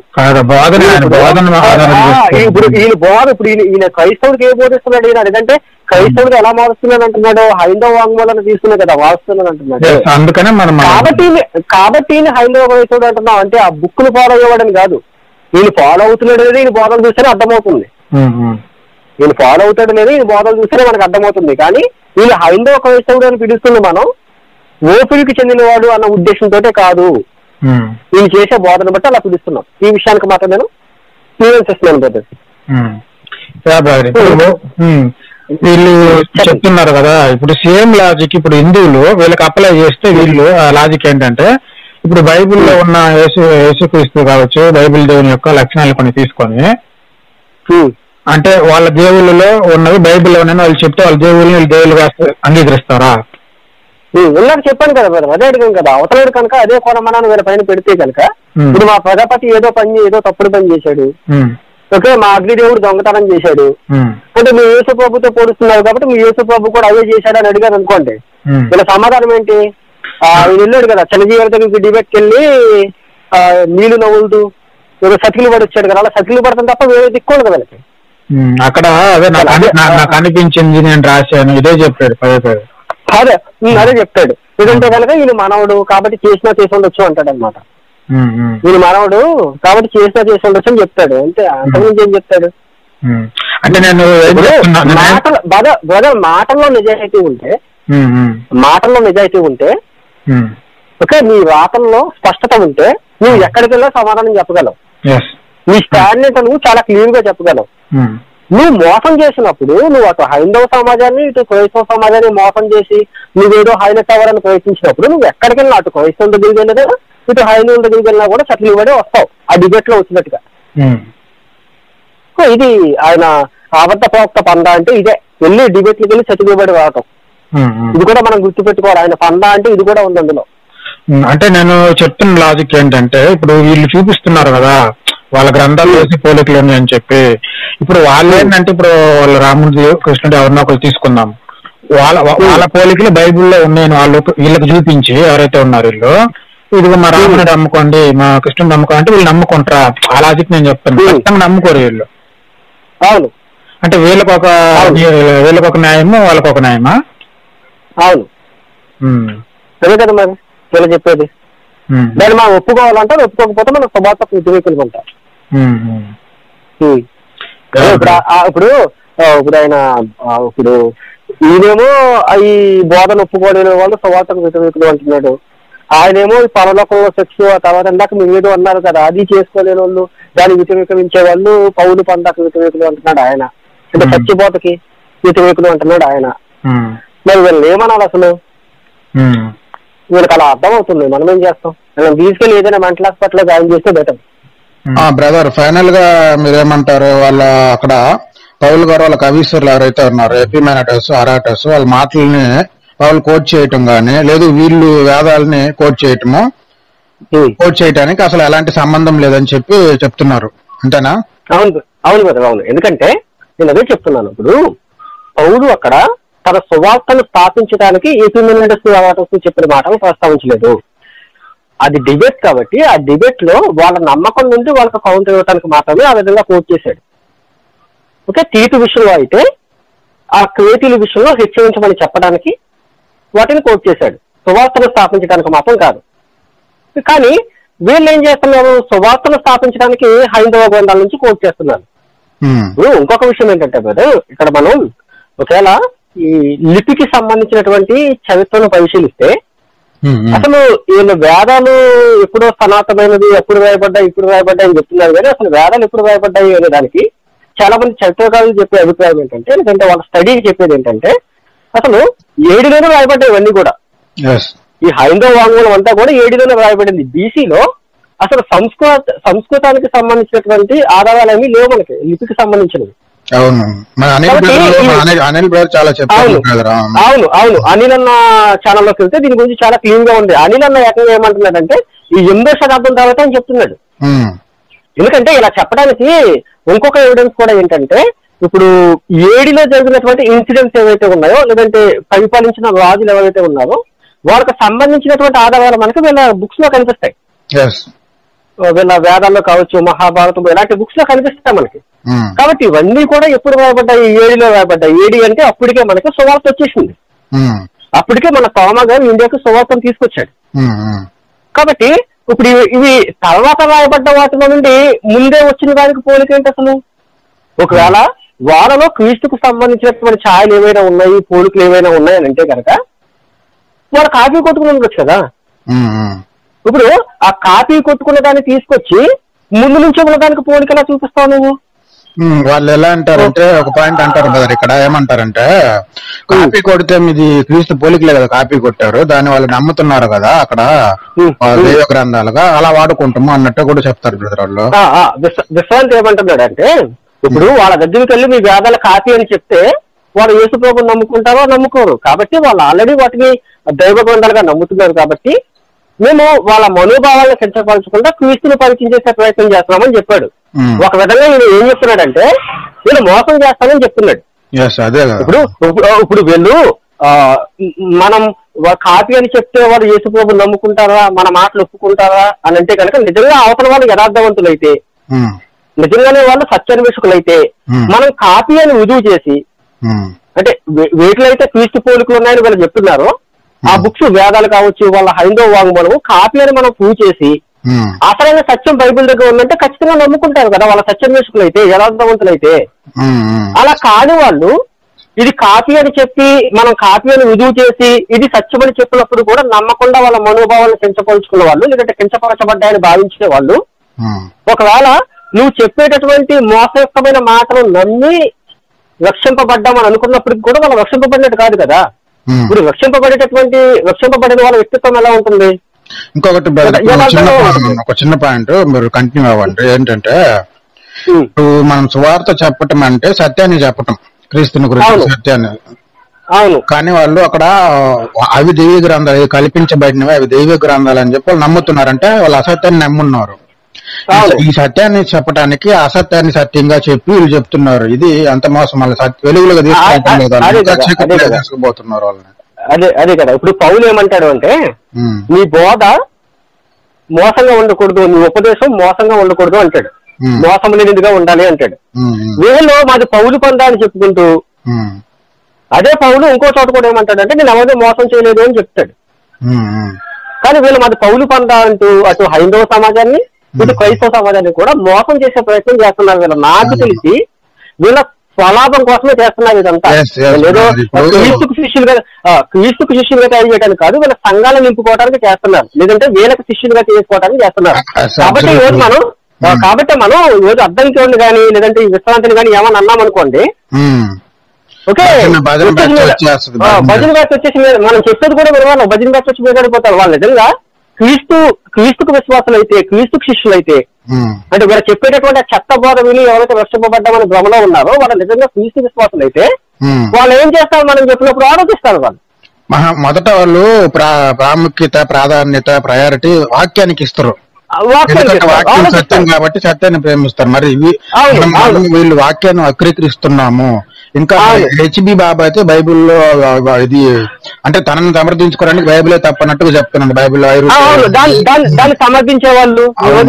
ఇప్పుడు ఈయన క్రైస్తవుడికి ఏ బోధిస్తున్నాడు? ఈయన అదేంటే క్రైస్తవుడికి ఎలా మారుస్తున్నాడు అంటున్నాడు, హైందవ వాంగ్మూలాన్ని తీసుకునే కదా మారుస్తున్నాడు అంటున్నాడు. కాబట్టి ఈయన హైందవ క్రైస్తవుడు అంటున్నాం అంటే ఆ బుక్ ను ఫాలో అయ్యేవాడని కాదు. ఈయన ఫాలో అవుతున్నాడు అనేది ఈయన బోధలు చూస్తేనే అర్థమవుతుంది. ఈయన ఫాలో అవుతాడు అనేది ఈయన బోధలు చూస్తేనే మనకు అర్థమవుతుంది. కానీ ఈయన హైందవ క్రైస్తవుడు అని పిలుస్తుంది మనం ఓపిడికి చెందినవాడు అన్న ఉద్దేశంతో కాదు. ఈయన చేసే బోధన బట్టి అలా పిలుస్తున్నాం. ఈ విషయానికి మాత్రం నేను క్లియరెన్స్ ఇస్తున్నాను బ్రదర్. వీళ్ళు చెప్తున్నారు కదా, ఇప్పుడు సేమ్ లాజిక్ ఇప్పుడు హిందువులు వీళ్ళకి అప్లై చేస్తే వీళ్ళు లాజిక్ ఏంటంటే, ఇప్పుడు బైబిల్లో ఉన్న యేసుక్రీస్తు కావచ్చు, బైబిల్ దేవుని యొక్క లక్షణాలు కొన్ని తీసుకొని అంటే వాళ్ళ దేవుళ్ళలో ఉన్నవి బైబిల్లోనే వాళ్ళు చెప్తే వాళ్ళ దేవుళ్ళని దేవుళ్ళుగా అంగీకరిస్తారా? ఉన్నాక చెప్పాను కదా బ్రదర్, అదే అడిగాను కదా. అవతలేడు కనుక అదే కొనమనాన్ని వీళ్ళ పైన పెడితే కనుక ఇప్పుడు మా ప్రజాపతి ఏదో తప్పుడు పని చేశాడు, ఓకే, మా అగ్నిదేవుడు దొంగతనం చేశాడు అంటే మీ యేసు ప్రభుతో పోలుస్తున్నారు కాబట్టి మీ యేసు ప్రభు కూడా అదే చేశాడు అని అడిగారు అనుకోండి, వీళ్ళ సమాధానం ఏంటి? ఆయన వెళ్ళాడు కదా చిన్నజీవి దగ్గరికి డిబేట్కి వెళ్ళి నీళ్లు నవ్వులుతూ ఏదో సతికిలు పడి వచ్చాడు కదా, అలా సతికిలు పడతాం తప్ప వేరే దిక్కోడు కదా వాళ్ళకి. అక్కడ అదే నాకు అనిపించింది, నేను రాశాను, ఇదే చెప్పాడు అదే చెప్తాడు. ఎందుకంటే కనుక ఈయన మనవుడు కాబట్టి చేసినా చేసి ఉండొచ్చు అంటాడు అనమాట. ఈయన మనవుడు కాబట్టి చేసినా చేసి ఉండొచ్చు అని చెప్తాడు, అంతే. అంతకుమించి ఏం చెప్తాడు? అంటే నేను మాటల్లో నిజాయితీ ఉంటే ఓకే, నీ వాతల్లో స్పష్టత ఉంటే నువ్వు ఎక్కడికి వెళ్ళా సమాధానం చెప్పగలవు, నీ స్టాండ్ నువ్వు చాలా క్లియర్ గా చెప్పగలవు. నువ్వు మోసం చేసినప్పుడు నువ్వు అటు హైందవ సమాజాన్ని ఇటు క్రైస్తవ సమాజాన్ని మోసం చేసి నువ్వేదో హైనస్ అవ్వాలని ప్రయత్నించినప్పుడు నువ్వు ఎక్కడికి వెళ్ళినా అటు క్రైస్తవుల దగ్గరికి వెళ్ళినా ఇటు హైందవుల దగ్గరికి వెళ్ళినా కూడా చట్లు పడే వస్తావు ఆ డిబేట్ లో వచ్చినట్టుగా. ఇది ఆయన అబద్ధ ప్రవక్త పంద అంటే ఇదే, వెళ్ళి డిబేట్లకి వెళ్ళి చతికిబడి రావటం. ఇది కూడా మనం గుర్తుపెట్టుకోవాలి, ఆయన పంద అంటే ఇది కూడా ఉంది అందులో. అంటే నేను చెప్తున్న లాజిక్ ఏంటంటే ఇప్పుడు వీళ్ళు చూపిస్తున్నారు కదా వాళ్ళ గ్రంథాలు వేసి పోలికలు అని చెప్పి, ఇప్పుడు వాళ్ళు ఏంటంటే ఇప్పుడు వాళ్ళ రాముడు కృష్ణుడు ఎవరినో ఒకరు తీసుకుందాం, వాళ్ళ పోలికలు బైబిల్లో ఉన్నాయని వీళ్ళకి చూపించి ఎవరైతే ఉన్నారు వీళ్ళు ఇదిగో మా రాముని నమ్ముకోండి మా కృష్ణుని నమ్ముకోండి అంటే వీళ్ళు నమ్ముకుంటారా? ఆ లాజిక్ నేను చెప్తాను, ఖచ్చితంగా నమ్ముకోరు వీళ్ళు. అవును, అంటే వీళ్ళకొక న్యాయము వాళ్ళకొక న్యాయమా? అవును సరే కదా మరి వీళ్ళు చెప్పేది. దాన్ని మనం ఒప్పుకోవాలంటే ఒప్పుకోకపోతే మనం స్వభావ వ్యతిరేకులు ఉంటాం. ఇప్పుడు ఆయన ఇప్పుడు ఈయనేమో ఈ బోధన ఒప్పుకోలేని వాళ్ళు స్వభావ వ్యతిరేకులు అంటున్నాడు, ఆయనేమో ఈ పరలోకంలో సెక్స్ ఆ తర్వాత ఇందాక మీరు ఏదో అన్నారు కదా అది చేసుకోలేని వాళ్ళు దాన్ని వ్యతిరేకించే వాళ్ళు పౌలు పందాకు వ్యతిరేకులు అంటున్నాడు ఆయన, అంటే సత్యబోధకి వ్యతిరేకులు అంటున్నాడు ఆయన. మరి వీళ్ళు ఏమనాలి అసలు? వీళ్ళకి అలా అర్థం అవుతుంది, మనం ఏం చేస్తాం? మనం తీసుకెళ్ళి ఏదైనా మెంటల్ హాస్పిటల్ జాయిన్ చేస్తే బెటర్. బ్రదర్ ఫైనల్ గా మీరేమంటారు? వాళ్ళ అక్కడ పౌలు గారు వాళ్ళ కవీశ్వరులు ఎవరైతే ఉన్నారో ఎపిమెనటస్ అరాటస్ వాళ్ళ మాటలని పౌలు కోట్ చేయటం గానీ లేదు వీళ్ళు వేదాలని కోట్ చేయటానికి అసలు ఎలాంటి సంబంధం లేదని చెప్పి చెప్తున్నారు, అంతేనా? అవును అవును కదా, అవును. ఎందుకంటే నేను అదే చెప్తున్నాను, ఇప్పుడు పౌలు అక్కడ తన సువార్తను స్థాపించడానికి ఎపిమెనటస్ అరాటస్ చెప్పిన మాటలు ప్రస్తావించలేదు. అది డిబేట్ కాబట్టి ఆ డిబేట్ లో వాళ్ళ నమ్మకం నుండి వాళ్ళకి కౌంటర్ ఇవ్వడానికి మాత్రమే ఆ విధంగా కోట్ చేశాడు. ఓకే, తీతు విషయంలో అయితే ఆ క్రియేటివ్ విషయంలో హెచ్చరించమని చెప్పడానికి వాటిని కోట్ చేశాడు, సువార్తను స్థాపించడానికి మాత్రం కాదు. కానీ వీళ్ళు ఏం చేస్తున్నారు? సువార్తను స్థాపించడానికి హైందవ గ్రంథాల నుంచి కోట్ చేస్తున్నారు. ఇంకొక విషయం ఏంటంటే బ్రదర్, ఇక్కడ మనం ఒకవేళ ఈ లిపికి సంబంధించినటువంటి చరిత్రను పరిశీలిస్తే అసలు వీళ్ళ వేదాలు ఎప్పుడో సనాతనమైనది, ఎప్పుడు రాయబడ్డాయి అని చెప్తున్నారు కానీ అసలు వేదాలు ఎప్పుడు రాయబడ్డాయి అనే దానికి చాలా మంది చరిత్రకారులు చెప్పే అభిప్రాయం ఏంటంటే, ఎందుకంటే వాళ్ళ స్టడీ చెప్పేది ఏంటంటే అసలు 7లోనే రాయబడ్డాయి ఇవన్నీ కూడా. ఈ హైందవ వాంగ్మూలం అంతా కూడా 7లోనే రాయబడింది. బీసీలో అసలు సంస్కృతానికి సంబంధించినటువంటి ఆధారాలు ఏమీ లేవు మనకి లిపికి సంబంధించినవి. అవును అవును అనిల్ అన్న ఛానల్లోకి వెళ్తే దీని గురించి చాలా క్లీన్ గా ఉంది. అనిల్ అన్న ఏకంగా ఏమంటున్నాడంటే ఈ 8వ శతాబ్దం తర్వాత అని చెప్తున్నాడు. ఎందుకంటే ఇలా చెప్పడానికి ఇంకొక ఎవిడెన్స్ కూడా ఏంటంటే, ఇప్పుడు 7లో జరిగినటువంటి ఇన్సిడెంట్స్ ఏవైతే ఉన్నాయో లేదంటే పరిపాలించిన రాజులు ఎవరైతే ఉన్నారో వాళ్ళకి సంబంధించినటువంటి ఆధారాలు మనకి వీళ్ళ బుక్స్ లో కనిపిస్తాయి. వీళ్ళ వేదాల్లో కావచ్చు, మహాభారతం ఇలాంటి బుక్స్ లో కనిపిస్తాయి మనకి. కాబట్టి ఇవన్నీ కూడా ఎప్పుడు రాయబడ్డాయి? 7లో రాయబడ్డాయి. 7 అంటే అప్పటికే మనకి సువార్త వచ్చేసింది, అప్పటికే మన తోమా గారు ఇండియాకి సువార్తను తీసుకొచ్చాడు. కాబట్టి ఇప్పుడు ఇవి తర్వాత రాయబడ్డ వాటిలో నుండి ముందే వచ్చిన దానికి పోలికేంటి అసలు? ఒకవేళ వాళ్ళలో క్రీస్తుకు సంబంధించినటువంటి ఛాయలు ఏమైనా ఉన్నాయి, పోలికలు ఏమైనా ఉన్నాయని అంటే కనుక వాళ్ళు కాపీ కొట్టుకుని ఉండొచ్చు కదా. ఇప్పుడు ఆ కాపీ కొట్టుకున్న దాన్ని తీసుకొచ్చి ముందు నుంచి ఉన్న దానికి పోలికలా చూపిస్తావు నువ్వు? వాళ్ళు ఎలా అంటారంటే ఒక పాయింట్ అంటారు కదా ఇక్కడ ఏమంటారంటే కాపీ కొడితే మీది క్రీస్తు పోలికలే కదా కాపీ కొట్టారు దాన్ని వాళ్ళు నమ్ముతున్నారు కదా అక్కడ దైవ గ్రంథాలుగా అలా వాడుకుంటాము అన్నట్టు కూడా చెప్తారు బ్రదర్ వాళ్ళు. విశ్రాంతి ఏమంటున్నాడు అంటే ఇప్పుడు వాళ్ళ దగ్గరికి వెళ్ళి మీ వేదాల కాపీ అని చెప్తే వాళ్ళు యేసు ప్రభువుని నమ్ముకుంటారో నమ్ముకోరు. కాబట్టి వాళ్ళు ఆల్రెడీ వాటిని దైవ గ్రంథాలుగా నమ్ముతున్నారు. కాబట్టి మేము వాళ్ళ మనోభావాలను కించపరచకుండా క్రీస్తుని పరిచయం చేసే ప్రయత్నం చేస్తున్నామని చెప్పాడు. ఒక విధంగా ఈయన ఏం చెప్తున్నాడంటే వీళ్ళు మోసం చేస్తామని చెప్తున్నాడు. ఇప్పుడు వీళ్ళు మనం కాపీ అని చెప్తే వాళ్ళు యేసు ప్రభువుని నమ్ముకుంటారా, మన మాటలు ఒప్పుకుంటారా అని అంటే కనుక నిజంగా అవతల వాళ్ళు యథార్థవంతులైతే, నిజంగానే వాళ్ళు సత్యాన్వేషకులైతే మనం కాపీ అని రుజువు చేసి అంటే వీటిలో అయితే క్రీస్తు పోలికలు ఉన్నాయని వీళ్ళు చెప్తున్నారో ఆ బుక్స్ వేదాలు కావచ్చు వాళ్ళ హైందవ వాంగ్మూలము కాపీ అని మనం ప్రూవ్ చేసి అసలైన సత్యం బైబిల్ దగ్గర ఉందంటే ఖచ్చితంగా నమ్ముకుంటారు కదా వాళ్ళ సత్యాన్వేషకులైతే యథార్థవంతులైతే. అలా కాని వాళ్ళు ఇది కాపీ అని చెప్పి మనం కాపీ అని రుజువు చేసి ఇది సత్యం అని చెప్పినప్పుడు కూడా నమ్మకుండా వాళ్ళ మనోభావాలను కించపరుచుకున్న వాళ్ళు లేదంటే కించపరచబడ్డాయని భావించే వాళ్ళు ఒకవేళ నువ్వు చెప్పేటటువంటి మోసయుక్తమైన మాటలు నమ్మి రక్షింపబడ్డామని అనుకున్నప్పటికి కూడా వాళ్ళు రక్షింపబడినట్టు కాదు కదా. ఇప్పుడు రక్షింపబడిన వాళ్ళ వ్యక్తిత్వం ఎలా ఉంటుంది? ఇంకొకటి ఒక చిన్న పాయింట్ మీరు కంటిన్యూ అవ్వండి. ఏంటంటే మనం సువార్త చెప్పటం అంటే సత్యాన్ని చెప్పటం, క్రీస్తుని గురించి సత్యాన్ని. అవును. కానీ వాళ్ళు అక్కడ అవి దైవ గ్రంథాలు కల్పించబడినవి, అవి దైవ గ్రంథాలు అని చెప్పి వాళ్ళు నమ్ముతున్నారంటే వాళ్ళు అసత్యాన్ని నమ్మున్నారు. ఈ సత్యాన్ని చెప్పడానికి అసత్యాన్ని సత్యంగా చెప్పి వీళ్ళు చెప్తున్నారు. ఇది అంత మోసం. వాళ్ళ వెలుగులుగా తీసుకుపోతున్నారు వాళ్ళని. అదే కదా. ఇప్పుడు పౌలు ఏమంటాడు అంటే నీ బోధ మోసంగా ఉండకూడదు, నీ ఉపదేశం మోసంగా ఉండకూడదు అంటాడు. మోసం లేనిదిగా ఉండాలి అంటాడు. వీళ్ళు మాది పౌలు పందా అని చెప్పుకుంటూ అదే పౌలు ఇంకో చోట కూడా ఏమంటాడంటే నేను ఎవరిని మోసం చేయలేదు అని చెప్తాడు. కానీ వీళ్ళు మాది పౌలు పందా అంటూ అటు హైందవ సమాజాన్ని ఇటు క్రైస్తవ సమాజాన్ని కూడా మోసం చేసే ప్రయత్నం చేస్తున్నారు. వీళ్ళు నాకు తెలిసి వీళ్ళ స్వలాభం కోసమే చేస్తున్నారు ఇదంతా. ఏదో క్రీస్తుకు శిష్యులుగా తయారు చేయడానికి కాదు, వీళ్ళ సంఘాలను నింపుకోవడానికి చేస్తున్నారు, లేదంటే వీళ్ళకి శిష్యులుగా చేసుకోవడానికి చేస్తున్నారు. కాబట్టి మనం ఈరోజు అద్దంకి కానీ లేదంటే ఈ విశ్రాంతిని కానీ ఏమన్నా అన్నాం అనుకోండి, ఓకే భజన బ్యాచ్ వచ్చేసి మనం చెప్పేది కూడా వినవాలి. భజన బ్యాచ్ వచ్చి మీద పడిపోతారు. వాళ్ళు నిజంగా క్రీస్తుకు విశ్వాసులు అయితే, క్రీస్తుకు శిష్యులు అయితే, అంటే వీళ్ళు చెప్పేటటువంటి చెత్త బోధ విని ఎవరైతే రక్షింపబడ్డామని భ్రమలో ఉన్నారో వాళ్ళు నిజంగా క్రీస్తు విశ్వాసులు అయితే వాళ్ళు ఏం చేస్తారు మనం చెప్పినప్పుడు ఆలోచిస్తారు. వాళ్ళు మొదట వాళ్ళు ప్రాముఖ్యత, ప్రాధాన్యత, ప్రయారిటీ వాక్యానికి ఇస్తారు. వాక్యం సత్యం కాబట్టి సత్యాన్ని ప్రేమిస్తారు. మరి వీళ్ళు వాక్యాన్ని వక్రీకరిస్తున్నాము. ఇంకా హెచ్బి బాబా అయితే బైబిల్లో ఇది అంటే తనను సమర్థించుకోవడానికి బైబిలే తప్పనట్టుగా చెప్తున్నాను. బైబిల్లో దాన్ని సమర్థించే వాళ్ళు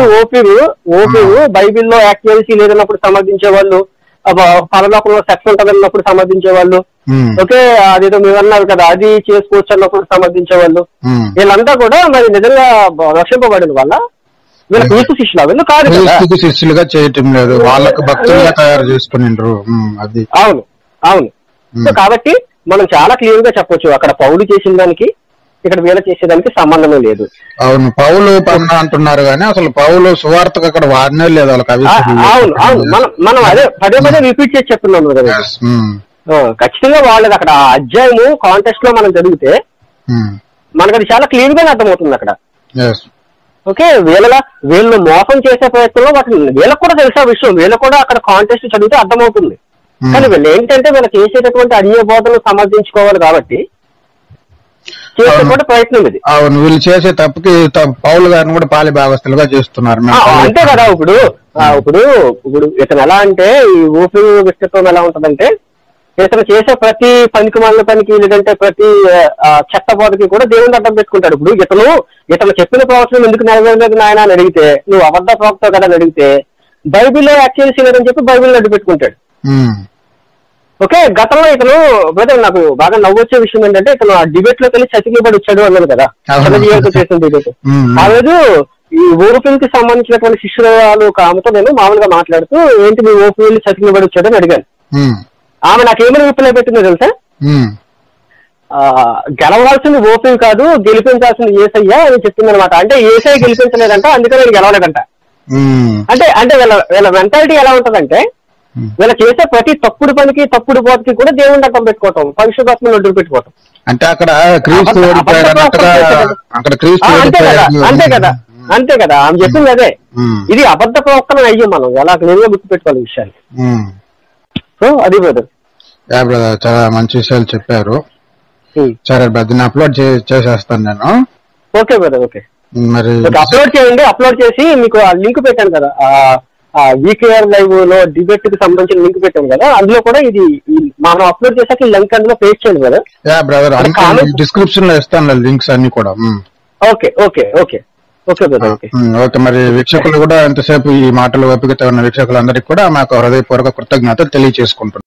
ఓపీలు బైబిల్లో యాక్చువల్సీ లేదన్నప్పుడు సమర్థించే వాళ్ళు, పరలోకంలో సెక్స్ ఉంటుందన్నప్పుడు సమర్థించే వాళ్ళు, ఓకే అదేదో మీరు అన్నారు కదా అది చేసుకోవచ్చు అన్నప్పుడు సమర్థించే వాళ్ళు, వీళ్ళంతా కూడా మరి నిజంగా రక్షింపబడిన వల్ల వీళ్ళ క్రీస్తు శిష్యులు వీళ్ళు కాదు, క్రీస్తుకు శిష్యులుగా చేయటం లేదు, వాళ్ళకు భక్తులుగా తయారు చేసుకునిండ్రు. అది అవును. సో కాబట్టి మనం చాలా క్లియర్ గా చెప్పొచ్చు అక్కడ పౌలు చేసిన దానికి ఇక్కడ వీళ్ళ చేసేదానికి సంబంధమే లేదు. అవును, పౌలు పన్న అంటున్నారు కానీ అసలు పౌలు సువార్తకు అక్కడ వాడినే లేదు వాళ్ళకి. అవును మనం అదే పదే రిపీట్ చేసి చెప్తున్నాం కదా. ఖచ్చితంగా వాళ్ళది అక్కడ అధ్యాయము కాంటెక్స్ట్ లో మనం చదివితే మనకు అది చాలా క్లియర్ గానే అర్థమవుతుంది అక్కడ. ఓకే వీళ్ళు మోసం చేసే ప్రయత్నంలో వాటిని వీళ్ళకి కూడా తెలిసే విషయం, వీళ్ళు కూడా అక్కడ కాంటెక్స్ట్ చదివితే అర్థమవుతుంది. కానీ వీళ్ళు ఏంటంటే వీళ్ళకి చేసేటటువంటి అన్య బోధనలు సమర్థించుకోవాలి కాబట్టి చేసేటువంటి ప్రయత్నం ఇది. అవును, వీళ్ళు చేసే తప్పుకి పౌలు గారిని కూడా పాలి భాగస్తులుగా చేస్తున్నారు. అంతే కదా. ఇప్పుడు ఇతను ఎలా అంటే ఈ ఊపిరి వ్యక్తిత్వం ఎలా ఉంటదంటే ఇతను చేసే ప్రతి పనికి మాలిన పనికి లేదంటే ప్రతి చెత్త బోధకి కూడా దేవుని అడ్డం పెట్టుకుంటాడు. ఇప్పుడు ఇతను చెప్పిన ప్రవచనం ఎందుకు నెరవేరలేదు నాయన అని అడిగితే, నువ్వు అబద్ధ ప్రవక్త కదా అని అడిగితే బైబిల్లో యాక్చువల్సీ లేదని చెప్పి బైబిల్లో అడ్డు పెట్టుకుంటాడు. ఓకే, గతంలో ఇతను బ్రదర్ నాకు బాగా నవ్వొచ్చే విషయం ఏంటంటే ఇతను ఆ డిబేట్ లోకి వెళ్ళి చతికిబడి వచ్చాడు అన్నాడు కదా, చిన్నజీవితో చేసిన డిబేట్. ఆ రోజు ఈ ఓపెన్కి సంబంధించినటువంటి శిష్యురాలు ఆమెతో నేను మామూలుగా మాట్లాడుతూ ఏంటి మీ ఓపెన్ వెళ్ళి చతికిబడి వచ్చాడు అని అడిగాను. ఆమె నాకేమని రిప్లై పెట్టిందో తెలుసా, గెలవాల్సింది ఓపెన్ కాదు గెలిపించాల్సింది ఏసయ్య అని చెప్తుంది అనమాట. అంటే ఏసయ్య గెలిపించలేదంట, అందుకని నేను గెలవలేదంట. అంటే వీళ్ళ మెంటాలిటీ ఎలా ఉంటదంటే వీళ్ళ చేసే ప్రతి తప్పుడు పనికి తప్పుడు బోధకి కూడా దేవుడిని అడ్డం పెట్టుకోవటం, పరిశుద్ధాత్మను అడ్డు పెట్టుకోవటం. అంటే అక్కడ క్రీస్తు అంతే కదా అంతే కదా ఆమె చెప్పింది అదే. ఇది అబద్ధ ప్రవక్తన అయ్యి మనం ఎలా క్లియర్గా గుర్తుపెట్టుకోవాలి విషయాన్ని. సో అది బ్రదర్. బ్రదర్ చాలా మంచి విషయాలు చెప్పారు. సరే బ్రదర్, అప్లోడ్ చేసేస్తాను నేను. Okay brother, okay. మరి అప్లోడ్ చేయండి. అప్లోడ్ చేసి మీకు ఆ లింక్ పెట్టాను కదా, వీకేఆర్ లైవ్ లో డిబేట్ కి సంబంధించిన లింక్ పెట్టాను కదా, అందులో కూడా ఇది మనం అప్లోడ్ చేశాక లింక్ అందులో పేస్ట్ చేయండి బ్రదర్. బ్రదర్ డిస్క్రిప్షన్ లో ఇస్తాను లింక్స్ అన్ని కూడా. Okay okay okay okay brother, okay. Okay. మరి వీక్షకులు కూడా ఎంతసేపు ఈ మాటలు ఓపికతో ఉన్న వీక్షకులందరికీ కూడా మాకు హృదయపూర్వక కృతజ్ఞతలు తెలియజేసుకుంటున్నాం.